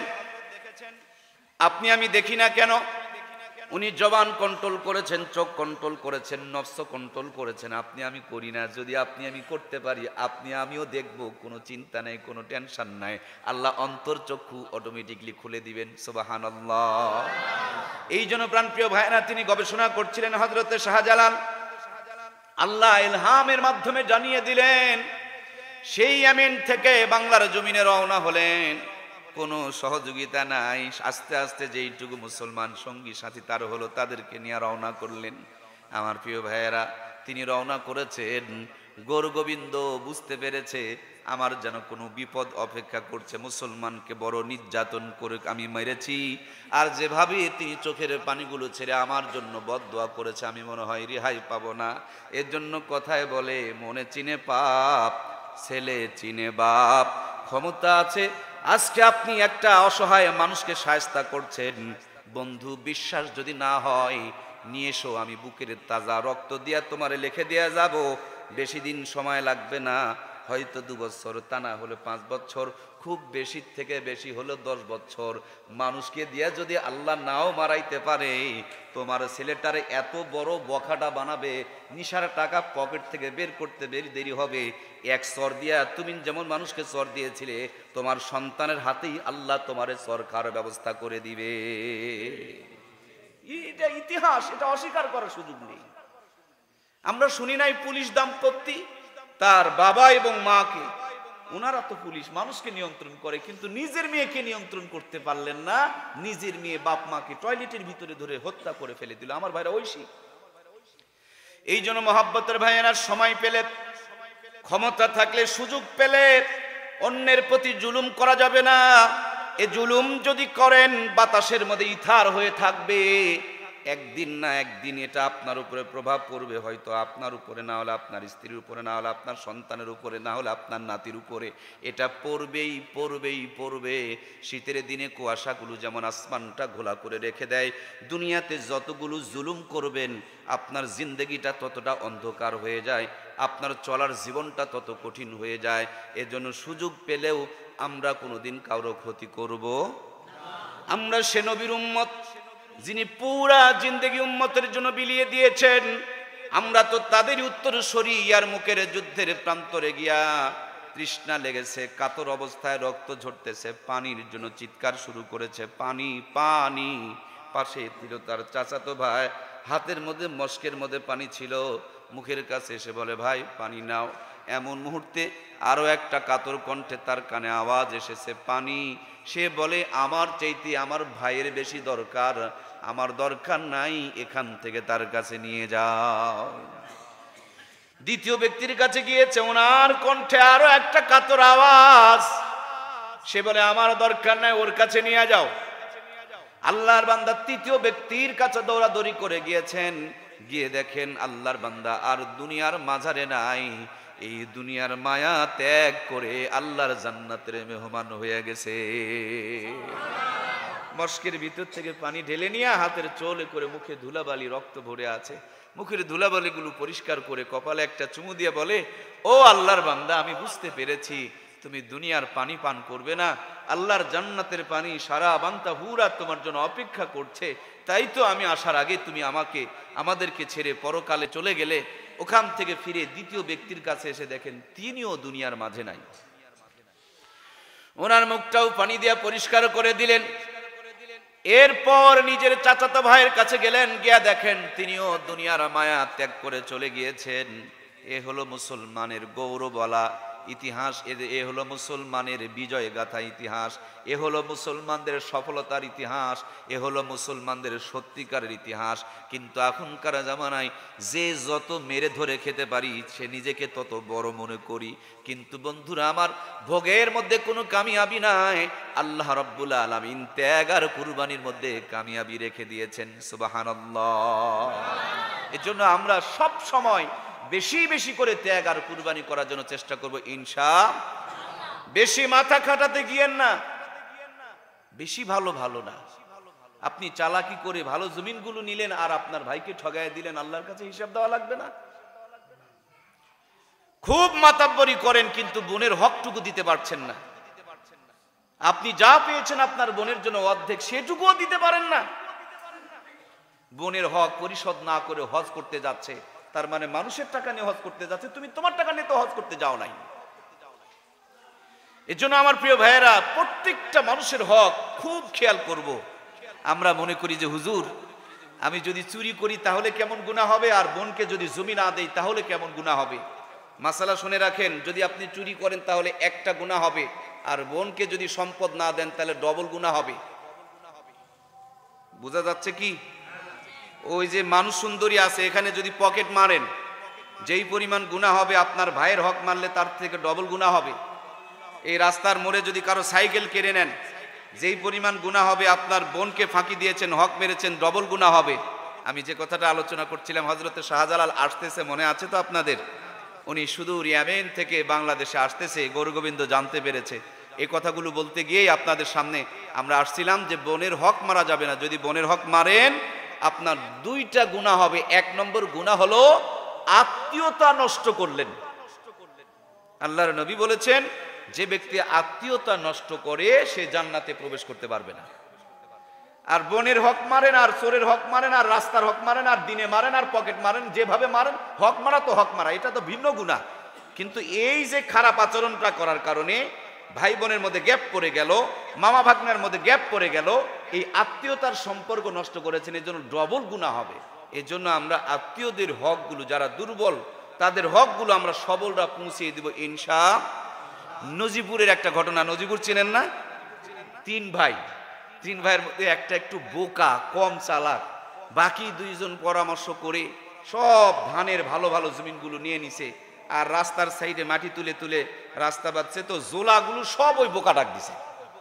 Speaker 1: আপনি আমি দেখি না কেন? উনি জবান কন্ট্রোল করেছেন, চোখ কন্ট্রোল করেছেন, নফস কন্ট্রোল করেছেন। আপনি আমি করি না। যদি আপনি আমি করতে পারি, আপনি আমিও দেখব, কোনো চিন্তা নেই, কোনো টেনশন নাই। আল্লাহ অন্তর্চক্ষু অটোমেটিকলি খুলে দিবেন। সুবহানাল্লাহ। এই জন্য প্রাণপ্রিয় ভাইয়েরা, তিনি গবেষণা করছিলেন হযরতে শাহজালাল। আল্লাহ ইলহামের মাধ্যমে জানিয়ে দিলেন। সেই ইয়ামেন থেকে বাংলার জমিনে রওনা হলেন, কোনো সহযোগিতা নাই। আস্তে আস্তে যেইটুকু মুসলমান সঙ্গী সাথী তার হলো, তাদেরকে নিয়ে রওনা করলেন। আমার প্রিয় ভাইয়েরা, তিনি রওনা করেছেন। গৌর গোবিন্দ বুঝতে পেরেছে আমার যেন কোনো বিপদ অপেক্ষা করছে, মুসলমানকে বড় নির্যাতন করে আমি মেরেছি, আর যেভাবে তিনি চোখের পানিগুলো ছেড়ে আমার জন্য বদদোয়া করেছে, আমি মনে হয় রেহাই পাবো না। এর জন্য কথায় বলে, মনে চিনে পাপ, ছেলে চিনে বাপ। ক্ষমতা আছে, আজকে আপনি একটা অসহায় মানুষকে শায়েস্তা করছেন। বন্ধু, বিশ্বাস যদি না হয় নিয়ে এসো, আমি বুকের তাজা রক্ত দিয়া তোমারে লিখে দেয়া যাব। বেশি দিন সময় লাগবে না, হয়তো 2 বছর, তা না হলে 5 বছর, খুব বেশি থেকে বেশি হলো 10 বছর। মানুষকে দিয়া যদি আল্লাহ নাও মারাইতে পারে, তোমার ছেলেটারে এত বড় বখাটা বানাবে, নিশার টাকা পকেট থেকে বের করতে দেরি হবে। এক চর দিয়া তুমি যেমন মানুষকে চর দিয়েছিলে, তোমার সন্তানের হাতেই আল্লাহ তোমারে চর খাওয়ার ব্যবস্থা করে দিবে। এটা ইতিহাস, এটা অস্বীকার করার সুযোগ নেই। আমরা শুনি নাই পুলিশ দাম্পত্য তার বাবা এবং মাকে ওনারা তো পুলিশ, মানুষকে নিয়ন্ত্রণ করে, কিন্তু নিজের মেয়েকে নিয়ন্ত্রণ করতে পারলেন না। নিজের মেয়ে বাপ মাকে টয়লেটের ভিতরে ধরে হত্যা করে ফেলে দিল। আমার ভাইরা ঐশী, এই জন্য মহাব্বতের ভাইয়েরা সময় পেলে, ক্ষমতা থাকলে, সুযোগ পেলে অন্যের প্রতি জুলুম করা যাবে না। এ জুলুম যদি করেন বাতাসের মধ্যে ইথার হয়ে থাকবে, একদিন না একদিন এটা আপনার উপরে প্রভাব পড়বে। হয়তো আপনার উপরে, না হলে আপনার স্ত্রীর উপরে, না হলে আপনার সন্তানের উপরে, না হলে আপনার নাতির উপরে। এটা পড়বেই পড়বেই পড়বে। শীতের দিনে কুয়াশাগুলো যেমন আসমানটা ঘোলা করে রেখে দেয়, দুনিয়াতে যতগুলো জুলুম করবেন আপনার জিন্দগিটা ততটা অন্ধকার হয়ে যায়, আপনার চলার জীবনটা তত কঠিন হয়ে যায়। এজন্য সুযোগ পেলেও আমরা কোনোদিন কারো ক্ষতি করব না। আমরা সে নবীর উম্মত যিনি পুরা জিন্দগি উম্মতের জন্য বিলিয়ে দিয়েছেন। আমরা তো তাদেরই উত্তরসূরি। ইয়ার মুখের যুদ্ধের প্রান্তরে গিয়া তৃষ্ণা লেগেছে, কাতর অবস্থায় রক্ত ঝরতেছে, পানির জন্য চিৎকার শুরু করেছে, পানি পানি। পাশে ছিল তার চাচাতো ভাই, হাতের মধ্যে মস্কের মধ্যে পানি ছিল, মুখের কাছে এসে বলে ভাই পানি নাও। এমন মুহূর্তে আরো একটা কাতর কণ্ঠে তার কানে আওয়াজ এসেছে পানি। সে বলে আমার চাইতে আমার ভাইয়ের বেশি দরকার, আমার দরকার নাই, এখান থেকে তার কাছে নিয়ে যাও। দ্বিতীয় ব্যক্তির কাছে গিয়েছে, ওনার কণ্ঠে আরো একটা কাতর আওয়াজ। সে বলে আমার দরকার নাই, ওর কাছে নিয়ে যাও। আল্লাহর বান্দা তৃতীয় ব্যক্তির কাছে দৌড়াদৌড়ি করে গিয়েছেন। গিয়ে দেখেন আল্লাহর বান্দা আর দুনিয়ার মাঝারে নাই, এই দুনিয়ার মায়া ত্যাগ করে আল্লাহর জান্নাতের মেহমান হয়ে গেছে। মস্কের ভিতর থেকে পানি ঢেলে নিয়ে হাতের চোলে করে মুখে ধুলাবালি, রক্ত ভরে আছে, মুখের ধুলাবালিগুলো পরিষ্কার করে কপালে একটা চুমু দিয়ে বলে, ও আল্লাহর বান্দা আমি বুঝতে পেরেছি তুমি দুনিয়ার পানি পান করবে না, আল্লাহর জান্নাতের পানি সারা বান্তা হুরা তোমার জন্য অপেক্ষা করছে। তাই তো আমি আসার আগে তুমি আমাদেরকে ছেড়ে পরকালে চলে গেলে। ওখান থেকে ফিরে দ্বিতীয় ব্যক্তির কাছে এসে দেখেন তিনিও দুনিয়ার মাঝে নাই। ওনার মুখটাও পানি দিয়া পরিষ্কার করে দিলেন। এরপর নিজের চাচাতো ভাইয়ের কাছে গেলেন, গিয়া দেখেন তিনিও দুনিয়ার মায়া ত্যাগ করে চলে গিয়েছেন। এ হলো মুসলমানের গৌরবলা ইতিহাস, এ হলো মুসলমানের বিজয় গাথা ইতিহাস, এ হলো মুসলমানদের সফলতার ইতিহাস, এ হলো মুসলমানদের সত্যিকারের ইতিহাস। কিন্তু এখনকার জামানায় যে যত মেরে ধরে খেতে পারি সে নিজেকে তত বড় মনে করি। কিন্তু বন্ধুরা আমার, ভোগের মধ্যে কোনো কামিয়াবি নাই, আল্লাহ রাব্বুল আলামিন ত্যাগ আর কুরবানির মধ্যে কামিয়াবি রেখে দিয়েছেন। সুবহানাল্লাহ। এজন্য আমরা সব সময় বেশি বেশি করে ত্যাগ আর কুরবানি করার জন্য চেষ্টা করব ইনশাআল্লাহ। বেশি মাথা খাটাতে গিয়েন না, বেশি ভালো না। আপনি চালাকি করে ভালো জমিনগুলো নিলেন আর আপনার ভাইকে ঠগায় দিলেন, আল্লাহর কাছে হিসাব দেওয়া লাগবে না? খুব মাতাব্বরি করেন কিন্তু বোনের হকটুকু দিতে পারছেন না। আপনি যা পেয়েছেন আপনার বোনের জন্য অর্ধেক, সেটুকুও দিতে পারেন না। বোনের হক পরিশোধ না করে হজ করতে যাচ্ছে, তার মানে মানুষের টাকা নিয়ে হজ করতে যাচ্ছে, তুমি তোমার টাকা নিয়ে তো হজ করতে যাও নাই। এজন্য আমার প্রিয় ভাইয়েরা, প্রত্যেকটা মানুষের হক খুব খেয়াল করব। আমরা মনে করি যে হুজুর আমি যদি চুরি করি তাহলে কেমন গুনাহ হবে, আর বোনকে যদি জমি না দেই তাহলে কেমন গুনাহ হবে। মাসালা শুনে রাখেন, যদি আপনি চুরি করেন তাহলে একটা গুনাহ হবে, আর বোনকে যদি সম্পদ না দেন তাহলে ডবল গুনাহ হবে। বোঝা যাচ্ছে কি? ওই যে মানুষ সুন্দরী আছে, এখানে যদি পকেট মারেন যেই পরিমাণ গুনাহ হবে, আপনার ভাইয়ের হক মারলে তার থেকে ডবল গুনাহ হবে। এই রাস্তার মোড়ে যদি কারো সাইকেল কেড়ে নেন, যেই পরিমাণ গুনাহ হবে, আপনার বোনকে ফাঁকি দিয়েছেন, হক মেরেছেন, ডবল গুনাহ হবে। আমি যে কথাটা আলোচনা করছিলাম, হযরতে শাহজালাল আসতেছে, মনে আছে তো আপনাদের? উনি সুদূর ইয়েমেন থেকে বাংলাদেশে আসতেছে, গৌরগোবিন্দ জানতে পেরেছে। এই কথাগুলো বলতে গিয়েই আপনাদের সামনে আমরা আসছিলাম যে বোনের হক মারা যাবে না। যদি বোনের হক মারেন আপনার দুইটা গুনাহ হবে। এক নম্বর গুনাহ হলো আত্মীয়তা নষ্ট করলেন। আল্লাহর নবী বলেছেন, যে ব্যক্তি আত্মীয়তা নষ্ট করে সে জান্নাতে প্রবেশ করতে পারবে না। আর বোনের হক মারেন, আর চোরের হক মারেন, আর রাস্তার হক মারেন, আর দিনে মারেন, আর পকেট মারেন, যেভাবে মারেন, হক মারা তো হক মারা, এটা তো ভিন্ন গুনাহ। কিন্তু এই যে খারাপ আচরণটা করার কারণে ভাই বোনের মধ্যে গ্যাপ পড়ে গেল, মামা ভাগ্নার মধ্যে গ্যাপ পড়ে গেল, এই আত্মীয়তার সম্পর্ক নষ্ট করেছেন, এর জন্য ডবল গুনাহ হবে। এর জন্য আমরা আত্মীয়দের হকগুলো, যারা দুর্বল তাদের হকগুলো আমরা সবলরা পৌঁছিয়ে দিব ইনশাআল্লাহ। নজিপুরের একটা ঘটনা। নজিপুর চেনেন না? তিন ভাইয়ের মধ্যে একটা একটু বোকা, কম চালাক, বাকি দুইজন পরামর্শ করে সব ধানের ভালো ভালো জমিনগুলো নিয়ে নিছে, আর রাস্তার সাইডে মাটি তুলে তুলে রাস্তা বাঁধছে। তো জোলাগুলো সব ওই বোকা ডাক দিছে।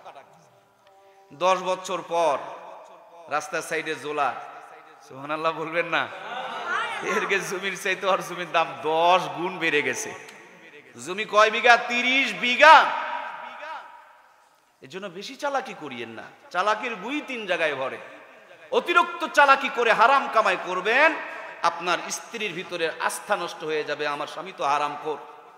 Speaker 1: 10 বছর পর রাস্তার সাইডে জোলা, সুবহানাল্লাহ বলবেন না, এর জমির চাইতে আর জমির দাম 10 গুণ বেড়ে গেছে। জমি কয় বিঘা? 30 বিঘা। এর জন্য বেশি চালাকি করিয়েন না, চালাকির গুই 3 জায়গায় ভরে। অতিরিক্ত চালাকি করে হারাম কামাই করবেন, আপনার স্ত্রীর ভিতরে আস্থা নষ্ট হয়ে যাবে, আমার স্বামী তো হারামখোর।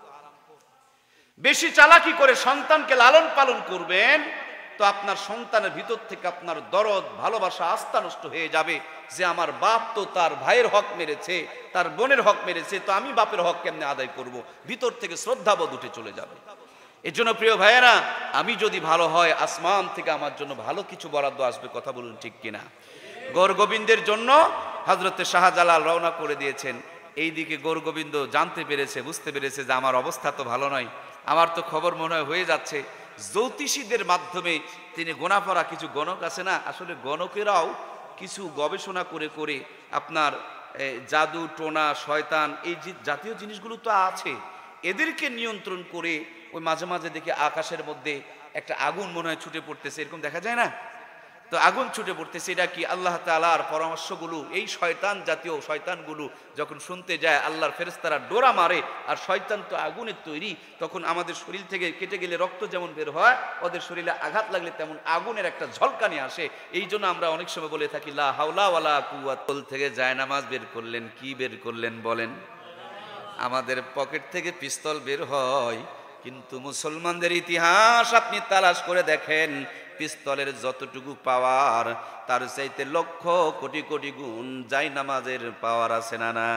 Speaker 1: বেশি চালাকি করে সন্তানকে লালন পালন করবেন, তো আপনার সন্তানের ভিতর থেকে আপনার দরদ, ভালোবাসা, আস্থা নষ্ট হয়ে যাবে, যে আমার বাপ তো তার ভাইয়ের হক মেরেছে, তার বোনের হক মেরেছে, তো আমি বাপের হক কেমনে আদায় করব? ভিতর থেকে শ্রদ্ধাবোধ উঠে চলে যাবে। এর জন্য প্রিয় ভাইয়েরা, আমি যদি ভালো হয়, আসমান থেকে আমার জন্য ভালো কিছু বরাদ্দ আসবে। কথা বলুন ঠিক কিনা? গৌর গোবিন্দের জন্য হযরতে শাহজালাল রওনা করে দিয়েছেন। এইদিকে গৌর গোবিন্দ জানতে পেরেছে, বুঝতে পেরেছে যে আমার অবস্থা তো ভালো নয়, আমার তো খবর মনে হয়ে যাচ্ছে। জ্যোতিষীদের মাধ্যমে তিনি গোনাফারা কিছু গণক আছে না, আসলে গণকেরাও কিছু গবেষণা করে করে আপনার জাদু টোনা, শয়তান, এই জাতীয় জিনিসগুলো তো আছে, এদেরকে নিয়ন্ত্রণ করে ওই মাঝে মাঝে দেখে আকাশের মধ্যে একটা আগুন মনে হয় ছুটে পড়তেছে, এরকম দেখা যায় না? তো আগুন ছুটে পড়তেছে, এটা কি আল্লাহ তাআলার পরামর্শগুলো? এই শয়তান জাতীয় শয়তানগুলো যখন শুনতে যায়, আল্লাহর ফেরেশতারা ডোরা মারে, আর শয়তান তো আগুনের তৈরি, তখন আমাদের শরীর থেকে কেটে গেলে রক্ত যেমন বের হয়, ওদের শরীরে আঘাত লাগলে তেমন আগুনের একটা ঝলকানি আসে। এই জন্য আমরা অনেক সময় বলে থাকি লা হাওলা ওয়ালা কুওয়াতা। থেকে জায়নামাজ বের করলেন, কি বের করলেন বলেন? আমাদের পকেট থেকে পিস্তল বের হয়, কিন্তু মুসলমানদের ইতিহাস আপনি তালাশ করে দেখেন, পিস্তলের যতটুকু পাওয়ার তার চাইতে লক্ষ কোটি কোটি গুণ জায়নামাজের পাওয়ার আছে না না?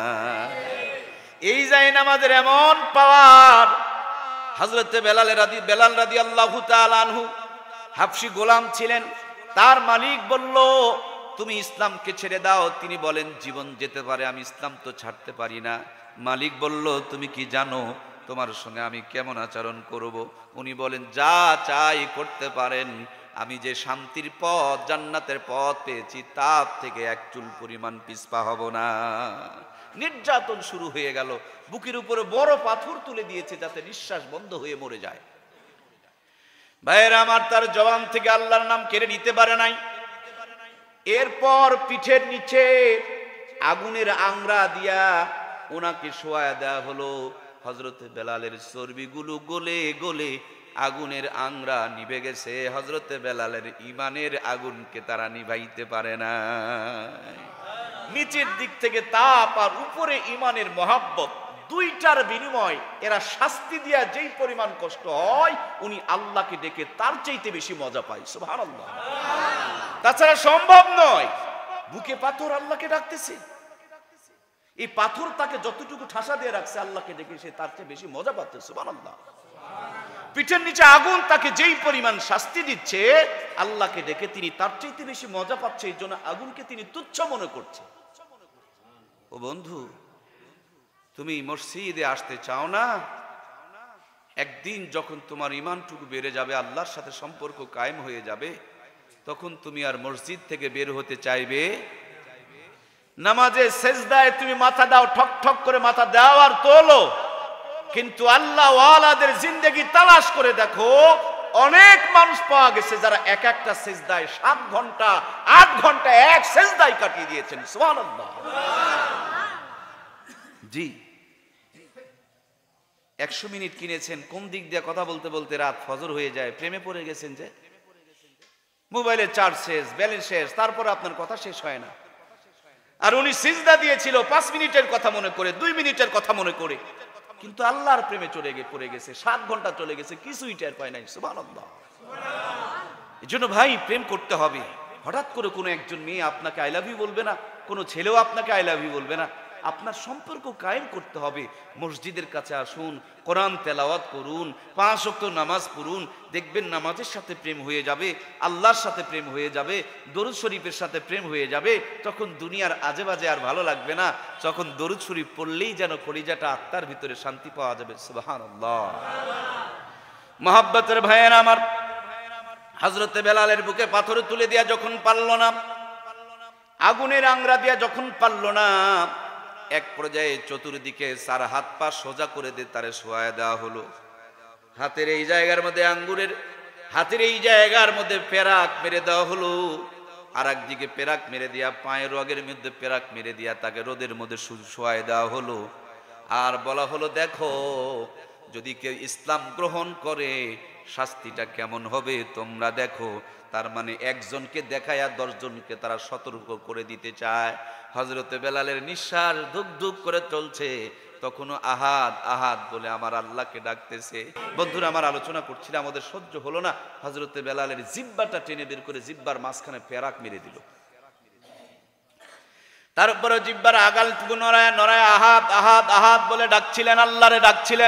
Speaker 1: এই জায়নামাজের এমন পাওয়ার, হযরতে বেলাল রাদিয়াল্লাহু তাআলা আনহু হাবশী গোলাম ছিলেন, তার মালিক বলল তুমি ইসলামকে ছেড়ে দাও। তিনি বলেন জীবন যেতে পারে, আমি ইসলাম তো ছাড়তে পারি না। মালিক বলল তুমি কি জানো তোমার সঙ্গে আমি কেমন আচরণ করব? উনি বলেন যা চাই করতে পারেন, আমি যে শান্তির পথ, জান্নাতের পথ পেয়েছি, তার থেকে এক চুল পরিমাণ পিছপা হব না। নির্যাতন শুরু হয়ে গেল, বুকের উপরে বড় পাথর তুলে দিয়েছে যাতে নিঃশ্বাস বন্ধ হয়ে মরে যায়। ভাইয়েরা আমার, তার জবান থেকে আল্লাহর নাম কেড়ে নিতে পারে নাই। এরপর পিঠের নিচে আগুনের আংরা দিয়া ওনাকে শোয়া দেওয়া হলো। হযরতে বেলালের চর্বিগুলো গলে গলে আগুনের আংরা নিভে গেছে, হযরতে বেলালের ঈমানের আগুনকে তারা নিভাইতে পারে না। নিচের দিক থেকে তাপ আর উপরে ঈমানের মহাব্বত, দুইটার বিনিময় এরা শাস্তি দিয়া যেই পরিমাণ কষ্ট হয়, উনি আল্লাহকে ডেকে তার চাইতে বেশি মজা পায়। সুবহানাল্লাহ। তাছাড়া সম্ভব নয়। বুকে পাথর, আল্লাহকে ডাকতেছে, এই পাথর তাকে যতটুকু ঠাসা দিয়ে রাখছে, আল্লাহকে ডেকে সে তার চেয়ে বেশি মজা পাচ্ছে। সুবহানাল্লাহ। পিঠের নিচে আগুন তাকে যেই পরিমাণ শাস্তি দিচ্ছে, আল্লাহকে ডেকে তিনি তার চাইতে বেশি মজা পাচ্ছে, এই জন্য আগুনকে তিনি তুচ্ছ মনে করছে। ও বন্ধু, তুমি মসজিদে আসতে চাও না? একদিন যখন তোমার ঈমানটুকু বেড়ে যাবে, আল্লাহর সাথে সম্পর্ক কায়েম হয়ে যাবে, তখন তুমি আর মসজিদ থেকে বের হতে চাইবে। নামাজে সেজদায় তুমি মাথা দাও, ঠক ঠক করে মাথা দাও আর তোলো, কিন্তু আল্লাহ ওয়ালাদের জিন্দেগি তালাশ করে দেখো, অনেক মানুষ পাওয়া গেছে যারা এক একটা সেজদায় 7 ঘন্টা 8 ঘন্টা এক সেজদায় কাটিয়ে দিয়েছেন। সুবহানাল্লাহ। জি, 100 মিনিট কিনেছেন, কোন দিক দিয়ে কথা বলতে বলতে রাত ফজর হয়ে যায়, প্রেমে পড়ে গেছেন যে মোবাইলে চার্জ শেষ, ব্যালেন্স শেষ, তারপর আপনার কথা শেষ হয় না। আর উনি সিজদা দিয়েছিল 5 মিনিটের কথা মনে করে, 2 মিনিটের কথা মনে করে, কিন্তু আল্লাহর প্রেমে পড়ে গেছে, 7 ঘন্টা চলে গেছে, কিছুই টের পায় নাই। সুবহানাল্লাহ। এজন্য ভাই, প্রেম করতে হবে। হঠাৎ করে কোনো একজন মেয়ে আপনাকে আই লাভ ইউ বলবে না, কোনো ছেলেও আপনাকে আই লাভ ইউ বলবে না। আপনার সম্পর্ক কায়েম করতে হবে। মসজিদের কাছে আসুন, কোরআন তেলাওয়াত করুন, 5 ওয়াক্ত নামাজ পড়ুন, দেখবেন নামাজের সাথে প্রেম হয়ে যাবে, আল্লাহর সাথে প্রেম হয়ে যাবে, দরুদ শরীফের সাথে প্রেম হয়ে যাবে। তখন দুনিয়ার আজে বাজে আর ভালো লাগবে না, তখন দরুদ শরীফ পড়লেই যেন কলিজাটা, আত্মার ভিতরে শান্তি পাওয়া যাবে। সুবহানাল্লাহ। মহব্বতের ভাইয়েরা আমার, হযরতে বেলালের বুকে পাথর তুলে দিয়া যখন পারল না, আগুনের আংরা দিয়া যখন পারল না, এক পর্যায়ে চতুর্দিকে চার হাত পা সোজা করে দিয়ে তারে শোয়ায় দেওয়া হলো। হাতের এই জায়গার মধ্যে আঙ্গুরের হাতের এই জায়গার মধ্যে পেরাক মেরে দেওয়া হলো, আর একদিকে পেরাক মেরে দিয়া পায়ের রগের মধ্যে পেরাক মেরে দিয়া তাকে রোদের মধ্যে শোয়ায় দেওয়া হলো। আর বলা হলো, দেখো যদি কেউ ইসলাম গ্রহণ করে শাস্তিটা কেমন হবে তোমরা দেখো। তার মানে একজনকে দেখায়া 10 জনকে তারা সতর্ক করে দিতে চায়। হযরতে বেলালের নিঃশ্বাস ধুক ধুক করে চলছে, তখনও আহাদ আহাদ বলে আমার আল্লাহকে ডাকতেছে। বন্ধুরা, আমার আলোচনা করছিলাম, আমাদের সহ্য হলো না, হযরতে বেলালের জিহ্বাটা টেনে বের করে জিহ্বার মাঝখানে পেরাক মেরে দিল। তারপরে জিহ্বার আগালটুকু নড়ায় নড়ায় আহাদ আহাদ আহাদ বলে ডাকছিলেন, আল্লাহরে ডাকছিলেন।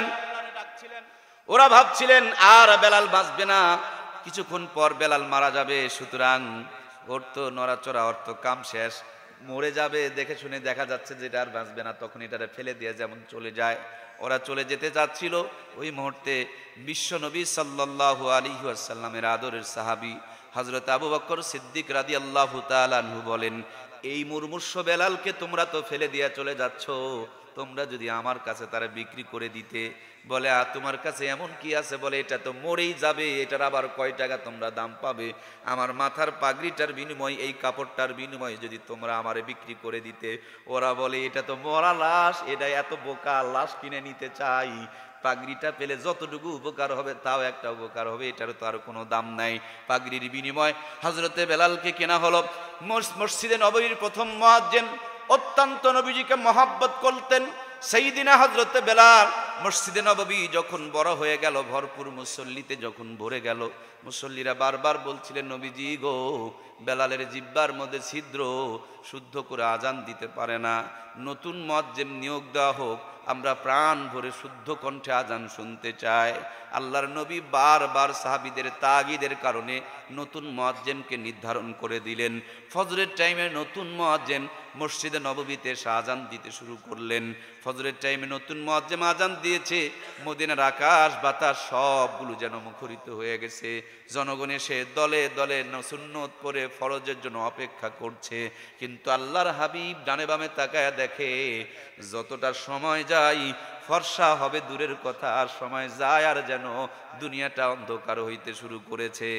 Speaker 1: ওরা ভাবছিলেন আর বেলাল বাঁচবে না, কিছুক্ষণ পর বেলাল মারা যাবে, সুতরাং ওর তো নড়াচড়া, ওর তো কাম শেষ, মরে যাবে। দেখে শুনে দেখা যাচ্ছে যে এটা আর বাঁচবে না, তখন এটারে ফেলে দিয়ে যেমন চলে যায়। ওরা চলে যেতে যাচ্ছিল, ওই মুহূর্তে বিশ্ব নবী সাল্লাল্লাহু আলাইহি ওয়াসাল্লামের আদরের সাহাবী হযরত আবু বকর সিদ্দিক রাদিয়াল্লাহু তাআলা আনহু বলেন, এই মুমূর্ষ বেলালকে তোমরা তো ফেলে দিয়ে চলে যাচ্ছ, তোমরা যদি আমার কাছে তারা বিক্রি করে দিতে। বলে, তোমার কাছে এমন কি আছে? বলে, এটা তো মরেই যাবে, এটার আবার কয় টাকা তোমরা দাম পাবে? আমার মাথার পাগড়িটার বিনিময়, এই কাপড়টার বিনিময়ে যদি তোমরা আমারে বিক্রি করে দিতে। ওরা বলে, এটা তো মরা লাশ, এটা এত বোকা, লাশ কিনে নিতে চাই, পাগড়িটা পেলে যতটুকু উপকার হবে তাও একটা উপকার হবে, এটারও তো আর কোনো দাম নাই। পাগড়ির বিনিময় হযরতে বেলালকে কেনা হলো। মসজিদে নববীর প্রথম মুয়াজ্জিন, অত্যন্ত নবীজিকে মহব্বত করতেন সাইয়্যিদিনা হযরতে বেলাল। মসজিদে নববী যখন বড় হয়ে গেল, ভরপুর মুসল্লিতে যখন ভরে গেল, মুসল্লিরা বারবার বলছিলেন, নবীজি গো, বেলালের জিহ্বার মধ্যে ছিদ্র, শুদ্ধ করে আজান দিতে পারে না, নতুন মুয়াজ্জিন নিয়োগ দেওয়া হোক, আমরা প্রাণ ভরে শুদ্ধ কণ্ঠে আজান শুনতে চাই। আল্লাহর নবী বারবার সাহাবীদের তাগিদের কারণে নতুন মুয়াজ্জিনকে নির্ধারণ করে দিলেন। ফজরের টাইমে নতুন মুয়াজ্জিন মসজিদে নববীতে এসে আজান দিতে শুরু করলেন। ফজরের টাইমে নতুন মুয়াজ্জিন আজান দিয়েছে, মদিনার আকাশ বাতাস সবগুলো যেন মুখরিত হয়ে গেছে। জনগণ এসে দলে দলে সুন্নত পড়ে ফরজের জন্য অপেক্ষা করছে। কিন্তু আল্লাহর হাবিব ডানে বামে তাকায়া দেখে, যতটা সময় যায় ফর্সা হবে দূরের কথা, আর সময় যায় আর যেন দুনিয়াটা অন্ধকার হইতে শুরু করেছে।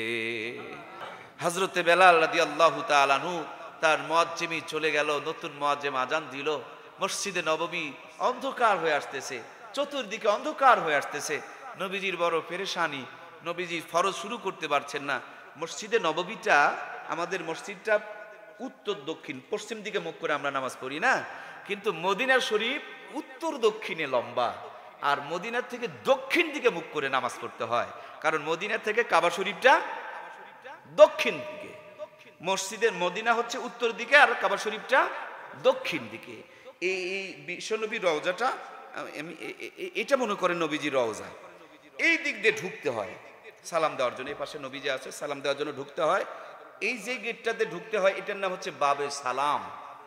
Speaker 1: হযরতে বেলাল রাদিয়াল্লাহু তাআলা আনহু তার মুয়াজ্জিমি চলে গেল, নতুন মুয়াজ্জিম আজান দিল। মসজিদে নববী অন্ধকার হয়ে আসতেছে, চতুর্দিকে অন্ধকার হয়ে আসতেছে। নবীজির বড় পেরেশানি, নবীজি ফরজ শুরু করতে পারছেন না। মসজিদে নববীটা, আমাদের মসজিদটা উত্তর দক্ষিণ পশ্চিম দিকে মুখ করে আমরা নামাজ পড়ি না, কিন্তু মদিনার শরীফ উত্তর দক্ষিণে লম্বা, আর মদিনার থেকে দক্ষিণ দিকে মুখ করে নামাজ পড়তে হয়, কারণ মদিনার থেকে কাবা শরীফটা দক্ষিণ দিকে। মসজিদের মদিনা হচ্ছে উত্তর দিকে আর কাবা শরীফটা দক্ষিণ দিকে। এই বিশ্বনবীর রওজাটা, এটা মনে করেন নবীজির রওজা, এই দিক দিয়ে ঢুকতে হয় সালাম দেওয়ার জন্য। এই পাশে নবীজি আছে, সালাম দেওয়ার জন্য ঢুকতে হয়। এই যে গেটটাতে ঢুকতে হয় এটার নাম হচ্ছে বাবে সালাম,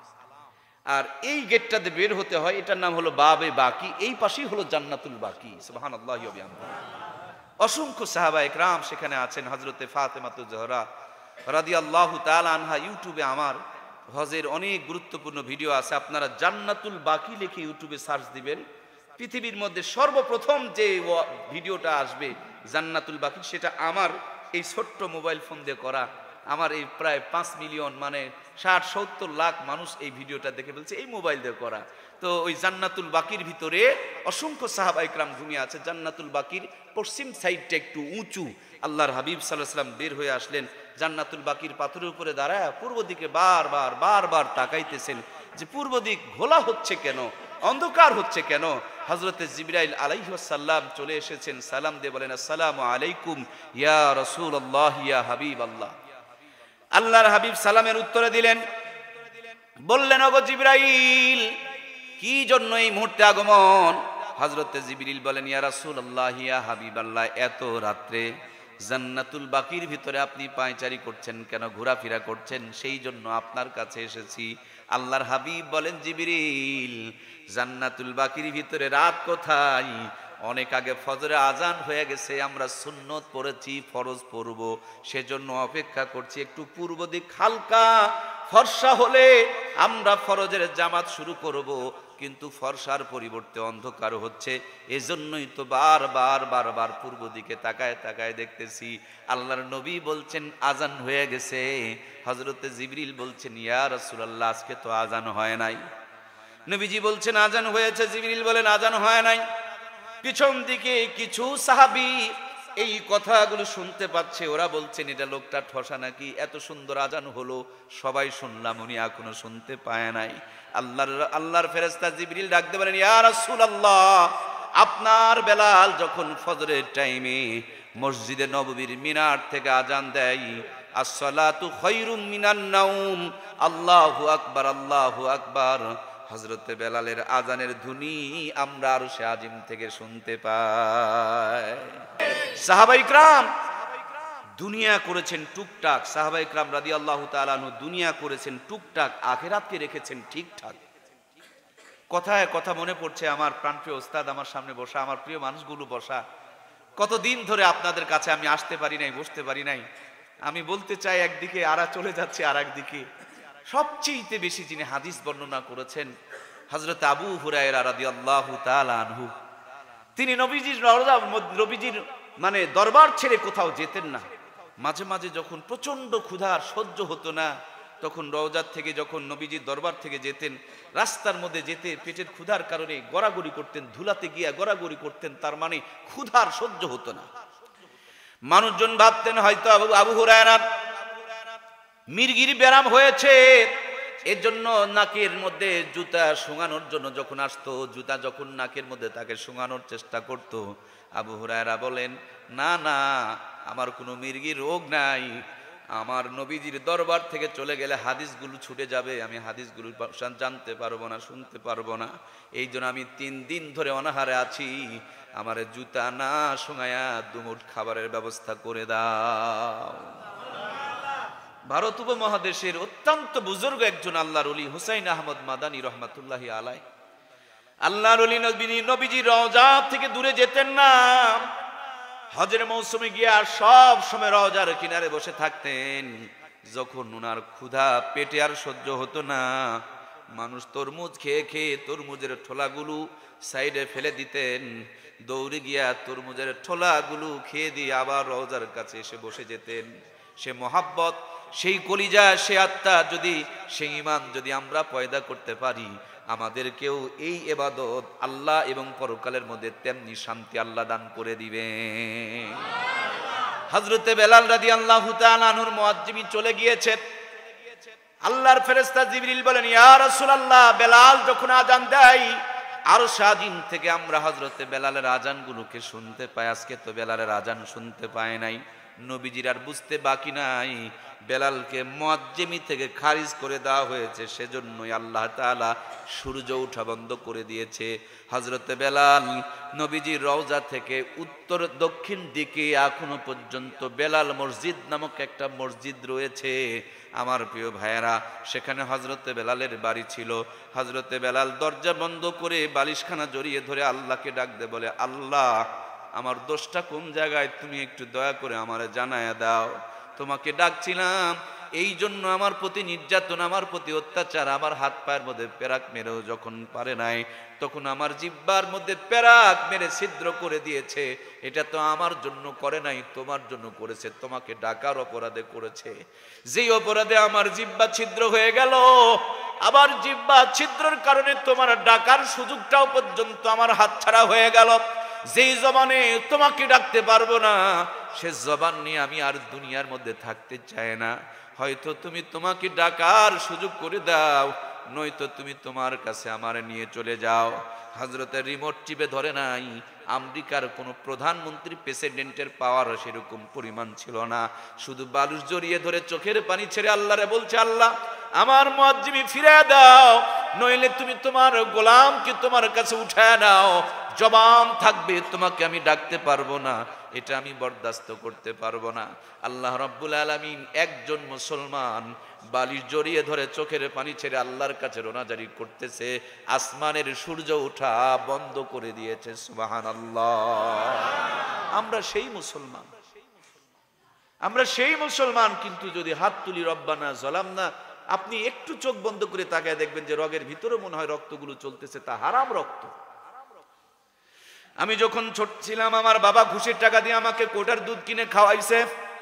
Speaker 1: আর এই গেটটাতে বের হতে হয় এটার নাম হলো বাবে বাকি। এই পাশেই হলো জান্নাতুল বাকি। সুবহানাল্লাহি ওয়া বিহামদিহি। অসংখ্য সাহাবা একরাম সেখানে আছেন। হযরতে ফাতেমাতুজ জোহরা রাদিয়াল্লাহু তাআলা আনহা, ইউটিউবে আমার হজের অনেক গুরুত্বপূর্ণ ভিডিও আছে, আপনারা জান্নাতুল বাকি লিখে ইউটিউবে সার্চ দিবেন, পৃথিবীর মধ্যে সর্বপ্রথম যে ভিডিওটা আসবে জান্নাতুল বাকি, সেটা আমার এই ছোট্ট মোবাইল ফোন দিয়ে করা। আমার এই প্রায় 5 মিলিয়ন মানে 60-70 লাখ মানুষ এই ভিডিওটা দেখে ফেলছে, এই মোবাইল দিয়ে করা। তো ওই জান্নাতুল বাকির ভিতরে অসংখ্য সাহাবা ইকরাম ঘুমিয়ে আছে। জান্নাতুল বাকির পশ্চিম সাইডটা একটু উঁচু। আল্লাহর হাবিব সাল্লাল্লাহু আলাইহি ওয়াসাল্লাম বের হয়ে আসলেন, জান্নাতুল বাকির পাথরের উপরে দাঁড়ায় পূর্ব দিকে বারবার তাকাইতেছেন যে পূর্ব দিক ঘোলা হচ্ছে কেন, অন্ধকার হচ্ছে কেন। হযরতে জিবরাইল আলাইহিস সালাম চলে এসেছেন, সালাম দিয়ে বলেন, আসসালামু আলাইকুম ইয়া রাসূলুল্লাহ ইয়া হাবিবাল্লাহ। আল্লাহর হাবিব সালামের উত্তরে দিলেন, বললেন, ওগো জিবরাইল, কি জন্য এই মুহূর্তে আগমন? হযরতে জিবরিল বলেন, ইয়া রাসূলুল্লাহ ইয়া হাবিবাল্লাহ, এত রাত্রে জান্নাতুল বাকির ভিতরে আপনি পায়চারি করছেন কেন, ঘোরাফেরা করছেন, সেই জন্য আপনার কাছে এসেছি। আল্লাহর হাবিব বলেন, জিবরিল, জান্নাতুল বাকির ভিতরে রাত কোথায়? অনেক আগে ফজরে আজান হয়ে গেছে, আমরা সুন্নত পড়েছি, ফরজ পড়ব, সেজন্য অপেক্ষা করছি একটু পূর্ব দিক হালকা ফর্সা হলে আমরা ফরজের জামাত শুরু করব, কিন্তু ফর্সার পরিবর্তে অন্ধকার হচ্ছে। এজন্যই তো বারবার পূর্ব দিকে তাকায় তাকায় দেখতেছি। আল্লাহর নবী বলছেন আজান হয়ে গেছে। হযরতে জিবরিল বলছেন ইয়া রাসূলুল্লাহ আজকে তো আজান হয় নাই। নবীজি বলছেন আজান হয়েছে, জিবরিল বলেন আজান হয় নাই। পিছন দিকে কিছু সাহাবী এই কথাগুলো শুনতে পাচ্ছে, ওরা বলছেন এটা লোকটা ঠসা নাকি, এত সুন্দর আজান হলো, সবাই শুনলাম, উনি এখনো শুনতে পায় নাই। আল্লাহর ফেরেশতা জিবরিল ডাকতে বলেন ইয়া রাসূলুল্লাহ, আপনার বেলাল যখন ফজরের টাইমে মসজিদে নববীর মিনার থেকে আজান দেয়, আসসালাতু খায়রুম মিনান নাওম, আল্লাহু আকবার আল্লাহু আকবার, হযরতে বেলালের আজানের ধ্বনি আমরা আরশে আজিম থেকে শুনতে পাই। সাহাবায়ে কেরাম দুনিয়া করেছেন টুকটাক, সাহাবায়ে কেরাম রাদিয়াল্লাহু তাআলা আনহু দুনিয়া করেছেন টুকটাক, আখিরাতকে রেখেছেন ঠিকঠাক। কথায় কথা মনে পড়ছে আমার প্রাণপ্রিয় ওস্তাদ আমার সামনে বসা, আমার প্রিয় মানুষগুলো বসা। কতদিন ধরে আপনাদের কাছে আমি আসতে পারি নাই, বসতে পারি নাই। আমি বলতে চাই একদিকে আরা চলে যাচ্ছে, আর একদিকে সবচেয়ে বেশি যিনি হাদিস বর্ণনা করেছেন হযরত আবু হুরায়রা রাদিয়াল্লাহু তাআলা আনহু। তিনি নবীজির মানে দরবার ছেড়ে কোথাও যেতেন না। মাঝে মাঝে যখন প্রচন্ড ক্ষুধার সহ্য হতো না, তখন রওজার থেকে যখন নবীজির দরবার থেকে যেতেন, রাস্তার মধ্যে যেতে পেটের ক্ষুধার কারণে গড়াগড়ি করতেন, ধুলাতে গিয়া গড়াগড়ি করতেন, তার মানে ক্ষুধার সহ্য হতো না। মানুষজন ভাবতেন হয়তো আবু হুরায়রা মির্গির ব্যারাম হয়েছে, এর জন্য নাকের মধ্যে জুতা শুঙানোর জন্য যখন আসতো, জুতা যখন নাকের মধ্যে তাকে শুঙানোর চেষ্টা করত, আবু হুরায়রা বলেন না না, আমার কোনো মির্গির রোগ নাই, আমার নবীজির দরবার থেকে চলে গেলে হাদিসগুলো ছুটে যাবে, আমি হাদিসগুলো জানতে পারবো না, শুনতে পারবো না, এই জন্য আমি 3 দিন ধরে অনাহারে আছি, আমার জুতা না শুঙায়া দুমুঠ খাবারের ব্যবস্থা করে দাও। ভারত উপমহাদেশের অত্যন্ত বুজুর্গ একজন আল্লাহর ওলি হুসাইন আহমদ মাদানী রহমাতুল্লাহি আলাইহি, আল্লাহর ওলি নবীজি রওজা থেকে দূরে যেতেন না। হজের মৌসুমে গিয়ে আর সব সময় রওজার কিনারে বসে থাকতেন। যখন উনার ক্ষুধা পেটে আর সহ্য হতো না, মানুষ তরমুজ খেয়ে খেয়ে তরমুজের ঠোলাগুলো সাইডে ফেলে দিতেন, দৌড়ে গিয়া তরমুজের ঠোলাগুলো খেয়ে দিয়ে আবার রওজার কাছে এসে বসে যেতেন। সে মহাব্বত, সেই কলিজা, সে আত্মা যদি, সেই ঈমান যদি আমরা পয়দা করতে পারি, আমাদেরকেও এই ইবাদত আল্লাহ এবং পরকালের মধ্যে তেমনি শান্তি আল্লাহ দান করে দিবেন। হযরতে বেলাল রাদিয়াল্লাহু তাআলা আনহুর মুয়াজ্জিমি চলে গিয়েছে। আল্লাহর ফেরেশতা জিবরিল বলেন ইয়া রাসূলুল্লাহ, বেলাল যখন আযান দেয় আরশ আজিম থেকে আমরা হযরতে বেলালের আযানগুলোকে শুনতে পাই, আজকে তো বেলালের আযান শুনতে পায় নাই। নবীজির আর বুঝতে বাকি নাই, বেলালকে মুয়াজ্জিমি থেকে খারিজ করে দেওয়া হয়েছে, সেজন্যই আল্লাহ তাআলা সূর্য ওঠা বন্ধ করে দিয়েছে। হযরতে বেলাল নবীজির রওজা থেকে উত্তর দক্ষিণ দিকে এখনো পর্যন্ত বেলাল মসজিদ নামক একটা মসজিদ রয়েছে। আমার প্রিয় ভাইয়েরা, সেখানে হযরতে বেলালের বাড়ি ছিল। হযরতে বেলাল দরজা বন্ধ করে বালিশখানা জড়িয়ে ধরে আল্লাহকে ডাক দে, বলে আল্লাহ, আমার দোষটা কোন জায়গায়, তুমি একটু দয়া করে আমারে জানায়া দাও। তোমাকে ডাকছিলাম এই জন্য আমার প্রতি নির্যাতন, আমার প্রতি অত্যাচার, আমার হাত পায়ের মধ্যে পেরাক মেরেও যখন পারে নাই, তখন আমার জিহ্বার মধ্যে পেরাক মেরে ছিদ্র করে দিয়েছে। এটা তো আমার জন্য করে নাই, তোমার জন্য করেছে, তোমাকে ডাকার অপরাধে করেছে। যেই অপরাধে আমার জিহ্বা ছিদ্র হয়ে গেল, আবার জিহ্বা ছিদ্রের কারণে তোমার ডাকার সুযোগটাও পর্যন্ত আমার হাতছাড়া হয়ে গেল। যেই জবানে তোমাকে ডাকতে পারবো না, সে জবান নিয়ে আমি আর দুনিয়ার মধ্যে থাকতে চাই না। হয়তো তুমি তোমাকে ডাকার সুযোগ করে দাও, নয়তো তুমি তোমার কাছে আমারে নিয়ে চলে যাও। হযরতের রিমোট টিপে ধরে নাই। আমেরিকার কোনো প্রধানমন্ত্রী প্রেসিডেন্টের পাওয়ার সেরকম পরিমাণ ছিল না। শুধু বালুস জড়িয়ে ধরে চোখের পানি ছেড়ে আল্লাহরে বলছে, আল্লাহ, আমার মুয়াজ্জিমি ফিরে দাও, নইলে তুমি তোমার গোলামকে তোমার কাছে উঠায় নাও, জবান থাকবে, তোমাকে আমি ডাকতে পারবো না, এটা আমি বরদাস্ত করতে পারবো না। আল্লাহ রাব্বুল আলামিন একজন মুসলমান বালিশ জড়িয়ে ধরে চোখের পানি ছেড়ে আল্লাহর কাছে রোনাজারি করতেছে, আসমানের সূর্য ওঠা বন্ধ করে দিয়েছে। সুবহানাল্লাহ। আমরা সেই মুসলমান, আমরা সেই মুসলমান, কিন্তু যদি হাত তুলি রব্বানা যালামনা, আপনি একটু চোখ বন্ধ করে তাকায় দেখবেন যে রগের ভিতরে মনে হয় রক্তগুলো চলতেছে, তা হারাম রক্ত। আমি যখন ছোট ছিলাম আমার বাবা ঘুষের টাকা দিয়ে আমাকে কোটার দুধ কিনে খাওয়াইছে।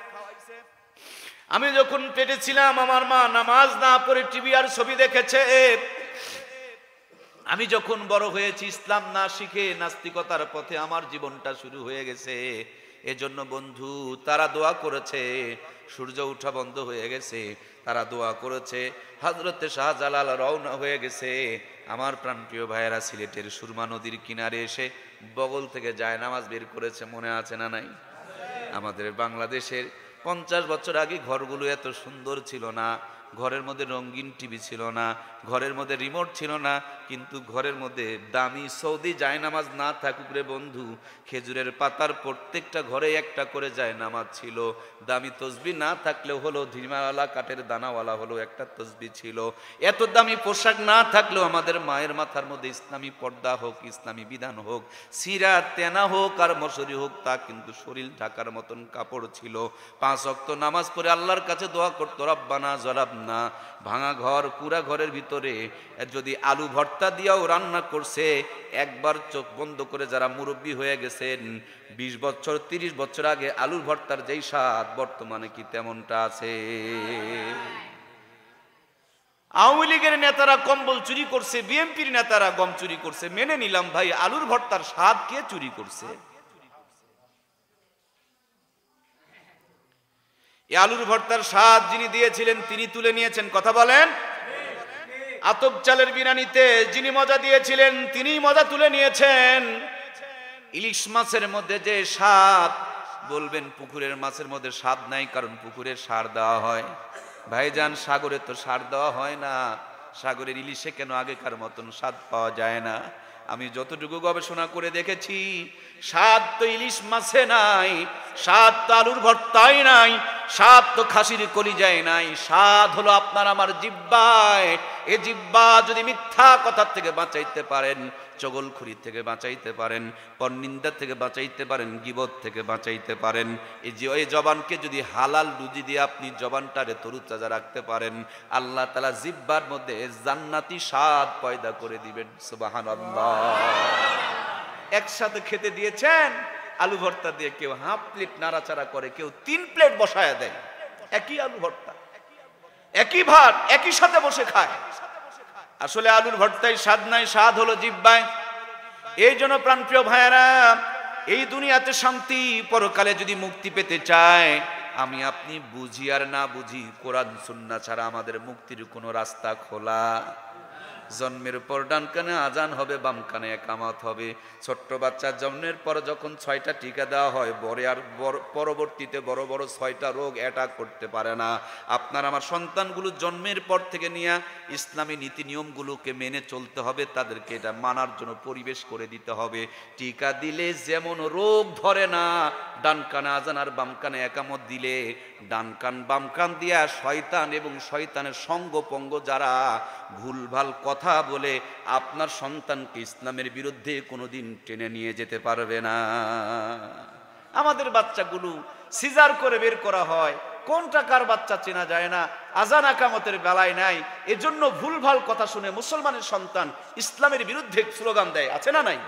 Speaker 1: আমি যখন পেটে ছিলাম আমার মা নামাজ না পড়ে টিভি আর ছবি দেখেছে। আমি যখন বড় হয়েছি ইসলাম না শিখে নাস্তিকতার পথে আমার জীবনটা শুরু হয়ে গেছে। এজন্য বন্ধু, তারা দোয়া করেছে, সূর্য ওঠা বন্ধ হয়ে গেছে, তারা দোয়া করেছে, হযরতে শাহজালাল রওনা হয়ে গেছে। আমার প্রাণপ্রিয় ভাইয়েরা সিলেটের সুরমা নদীর কিনারে এসে বগল থেকে জায়নামাজ বের করেছে, মনে আছে না নাই? আমাদের বাংলাদেশের 50 বছর আগে ঘরগুলো এত সুন্দর ছিল না, ঘরের মধ্যে রঙিন টিভি ছিল না, ঘরের মধ্যে রিমোট ছিল না, কিন্তু ঘরের মধ্যে দামি সৌদি জায়নামাজ না থাকুক রে বন্ধু, খেজুরের পাতার প্রত্যেকটা ঘরে একটা করে জায়নামাজ ছিল। দামি তসবি না থাকলেও হলো, ধিমাওয়ালা কাঠের দানাওয়ালা হলো একটা তসবি ছিল। এত দামি পোশাক না থাকলেও আমাদের মায়ের মাথার মধ্যে ইসলামী পর্দা হোক, ইসলামী বিধান হোক, সিরা তেনা হোক আর মশারি হোক, তা কিন্তু শরীর ঢাকার মতন কাপড় ছিল। 5 ওয়াক্ত নামাজ পড়ে আল্লাহর কাছে দোয়া করতো, রব্বানা যালামনা। ভাঙা ঘর, পুরা ঘরের ভিতরে যদি আলু ভর্তা দিয়েও রান্না করছে, একবার চোখ বন্ধ করে যারা মুরব্বী হয়ে গেছেন 20 বছর 30 বছর আগে আলুর ভর্তার যেই স্বাদ, বর্তমানে কি তেমনটা আছে? আওয়ামী লীগের নেতারা কম্বল চুরি করছে, বিএনপির নেতারা গম চুরি করছে, মেনে নিলাম ভাই, আলুর ভর্তার স্বাদ কে চুরি করছে? এই আলুর ভর্তার স্বাদ যিনি দিয়েছিলেন তিনি তুলে নিয়েছেন, কথা বলেন। আতপ চালের বিরিয়ানিতে যিনি মজা দিয়েছিলেন তিনি মজা তুলে নিয়েছেন। ইলিশ মাছের মধ্যে যে স্বাদ, বলবেন পুকুরের মাছের মধ্যে স্বাদ নাই, কারণ পুকুরে সার দেওয়া হয়। ভাইজান, সাগরে তো সার দেওয়া হয় না, সাগরের ইলিশে কেন আগেকার মতন স্বাদ পাওয়া যায় না? আমি যতটুকু গবেষণা করে দেখেছি, স্বাদ তো ইলিশ মাছে নাই, স্বাদ তো আলুর ভর্তাই নাই, স্বাদ তো খাসির কলিজায় নাই, স্বাদ হলো আপনার আমার জিহ্বায়। এই জিহ্বা যদি মিথ্যা কথার থেকে বাঁচাইতে পারেন, চগলখুরি থেকে বাঁচাইতে পারেন, পরনিন্দা থেকে বাঁচাইতে পারেন, গীবত থেকে বাঁচাইতে পারেন, এই জবানকে যদি হালাল রুজি দিয়ে আপনি জবানটারে তরুতাজা রাখতে পারেন, আল্লাহ তাআলা জিহ্বার মধ্যে জান্নাতি স্বাদ পয়দা করে দিবেন। সুবহানাল্লাহ। একসাথে খেতে দিয়েছেন আলু ভর্তা দিয়ে, কেউ হাফ প্লেট নাড়াচাড়া করে, কেউ 3 প্লেট বসায় দেয়, একই আলু ভর্তা, একই ভাত, একই সাথে বসে খায়। আসলে আলুর ভর্তায় স্বাদ নাই, স্বাদ হলো জিহ্বায়। এই জন্য প্রাণপ্রিয় ভাইয়েরা, এই দুনিয়াতে শান্তি, পরকালে যদি মুক্তি পেতে চায়, আমি আপনি বুঝি আর না বুঝি, কোরআন সুন্নাহ ছাড়া আমাদের মুক্তির কোনো রাস্তা খোলা। জন্মের পর ডান কানে আজান হবে, বাম কানে একামত হবে। ছোট্ট বাচ্চা জন্মের পর যখন 6টা টিকা দেওয়া হয়, পরবর্তীতে বড় বড় 6টা রোগ অ্যাটাক করতে পারে না। আপনার আমার সন্তানগুলো জন্মের পর থেকে নিয়ে ইসলামী নীতি নিয়মগুলোকে মেনে চলতে হবে, তাদেরকে এটা মানার জন্য পরিবেশ করে দিতে হবে। টিকা দিলে যেমন রোগ ধরে না, ডান কানে আজান আর বাম কানে একামত দিলে ডান কান বাম কান দিয়া শয়তান এবং শয়তানের সঙ্গ পঙ্গ যারা ভুলভাল কথা বলে আপনার সন্তানকে ইসলামের বিরুদ্ধে কোনোদিন টেনে নিয়ে যেতে পারবে না। আমাদের বাচ্চাগুলো সিজার করে বের করা হয়, কোনটা কার বাচ্চা চেনা যায় না, আজান আকামতের বেলায় নাই। এজন্য ভুলভাল কথা শুনে মুসলমানের সন্তান ইসলামের বিরুদ্ধে স্লোগান দেয়, আছে না নাই?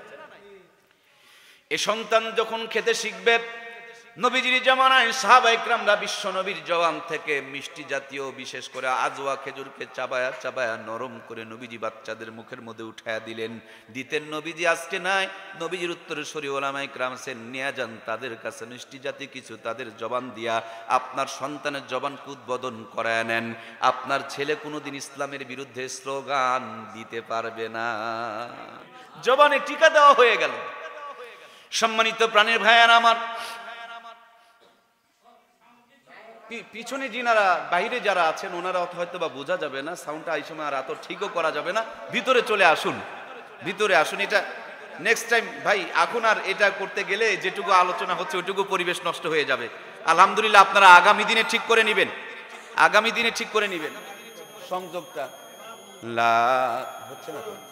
Speaker 1: এ সন্তান যখন খেতে শিখবে, নবীজির জামানায় সাহাবা ইকরামরা বিশ্ব নবীর জবান থেকে মিষ্টি জাতীয় বিশেষ করে আজওয়া খেজুরকে চাবায়া চাবায়া নরম করে নবীজি বাচ্চাদের মুখের মধ্যে উঠায়া দিতেন নবীজি। আজকে নাই, নবীজির উত্তরসূরি ওলামা ইকরাম আছেন, নিয়ে যান তাদের কাছে মিষ্টি জাতীয় কিছু, তাদের জবান দিয়া আপনার সন্তানের জবানকে উদ্বোধন করায় নেন। আপনার ছেলে কোনোদিন ইসলামের বিরুদ্ধে স্লোগান দিতে পারবে না। জবানে টিকা দেওয়া হয়ে গেল। সম্মানিত প্রাণের ভাইয়ারা আমার, পিছনে যিনারা বাইরে যারা আছেন ওনারা হয়তো বা বোঝা যাবে না, সাউন্ডটা এই সময় আর এত ঠিকও করা যাবে না, ভিতরে চলে আসুন, ভিতরে আসুন। এটা নেক্সট টাইম ভাই, এখন আর এটা করতে গেলে যেটুকু আলোচনা হচ্ছে ওইটুকু পরিবেশ নষ্ট হয়ে যাবে। আলহামদুলিল্লাহ, আপনারা আগামী দিনে ঠিক করে নেবেন, আগামী দিনে ঠিক করে নেবেন। সংযোগটা হচ্ছে না তো।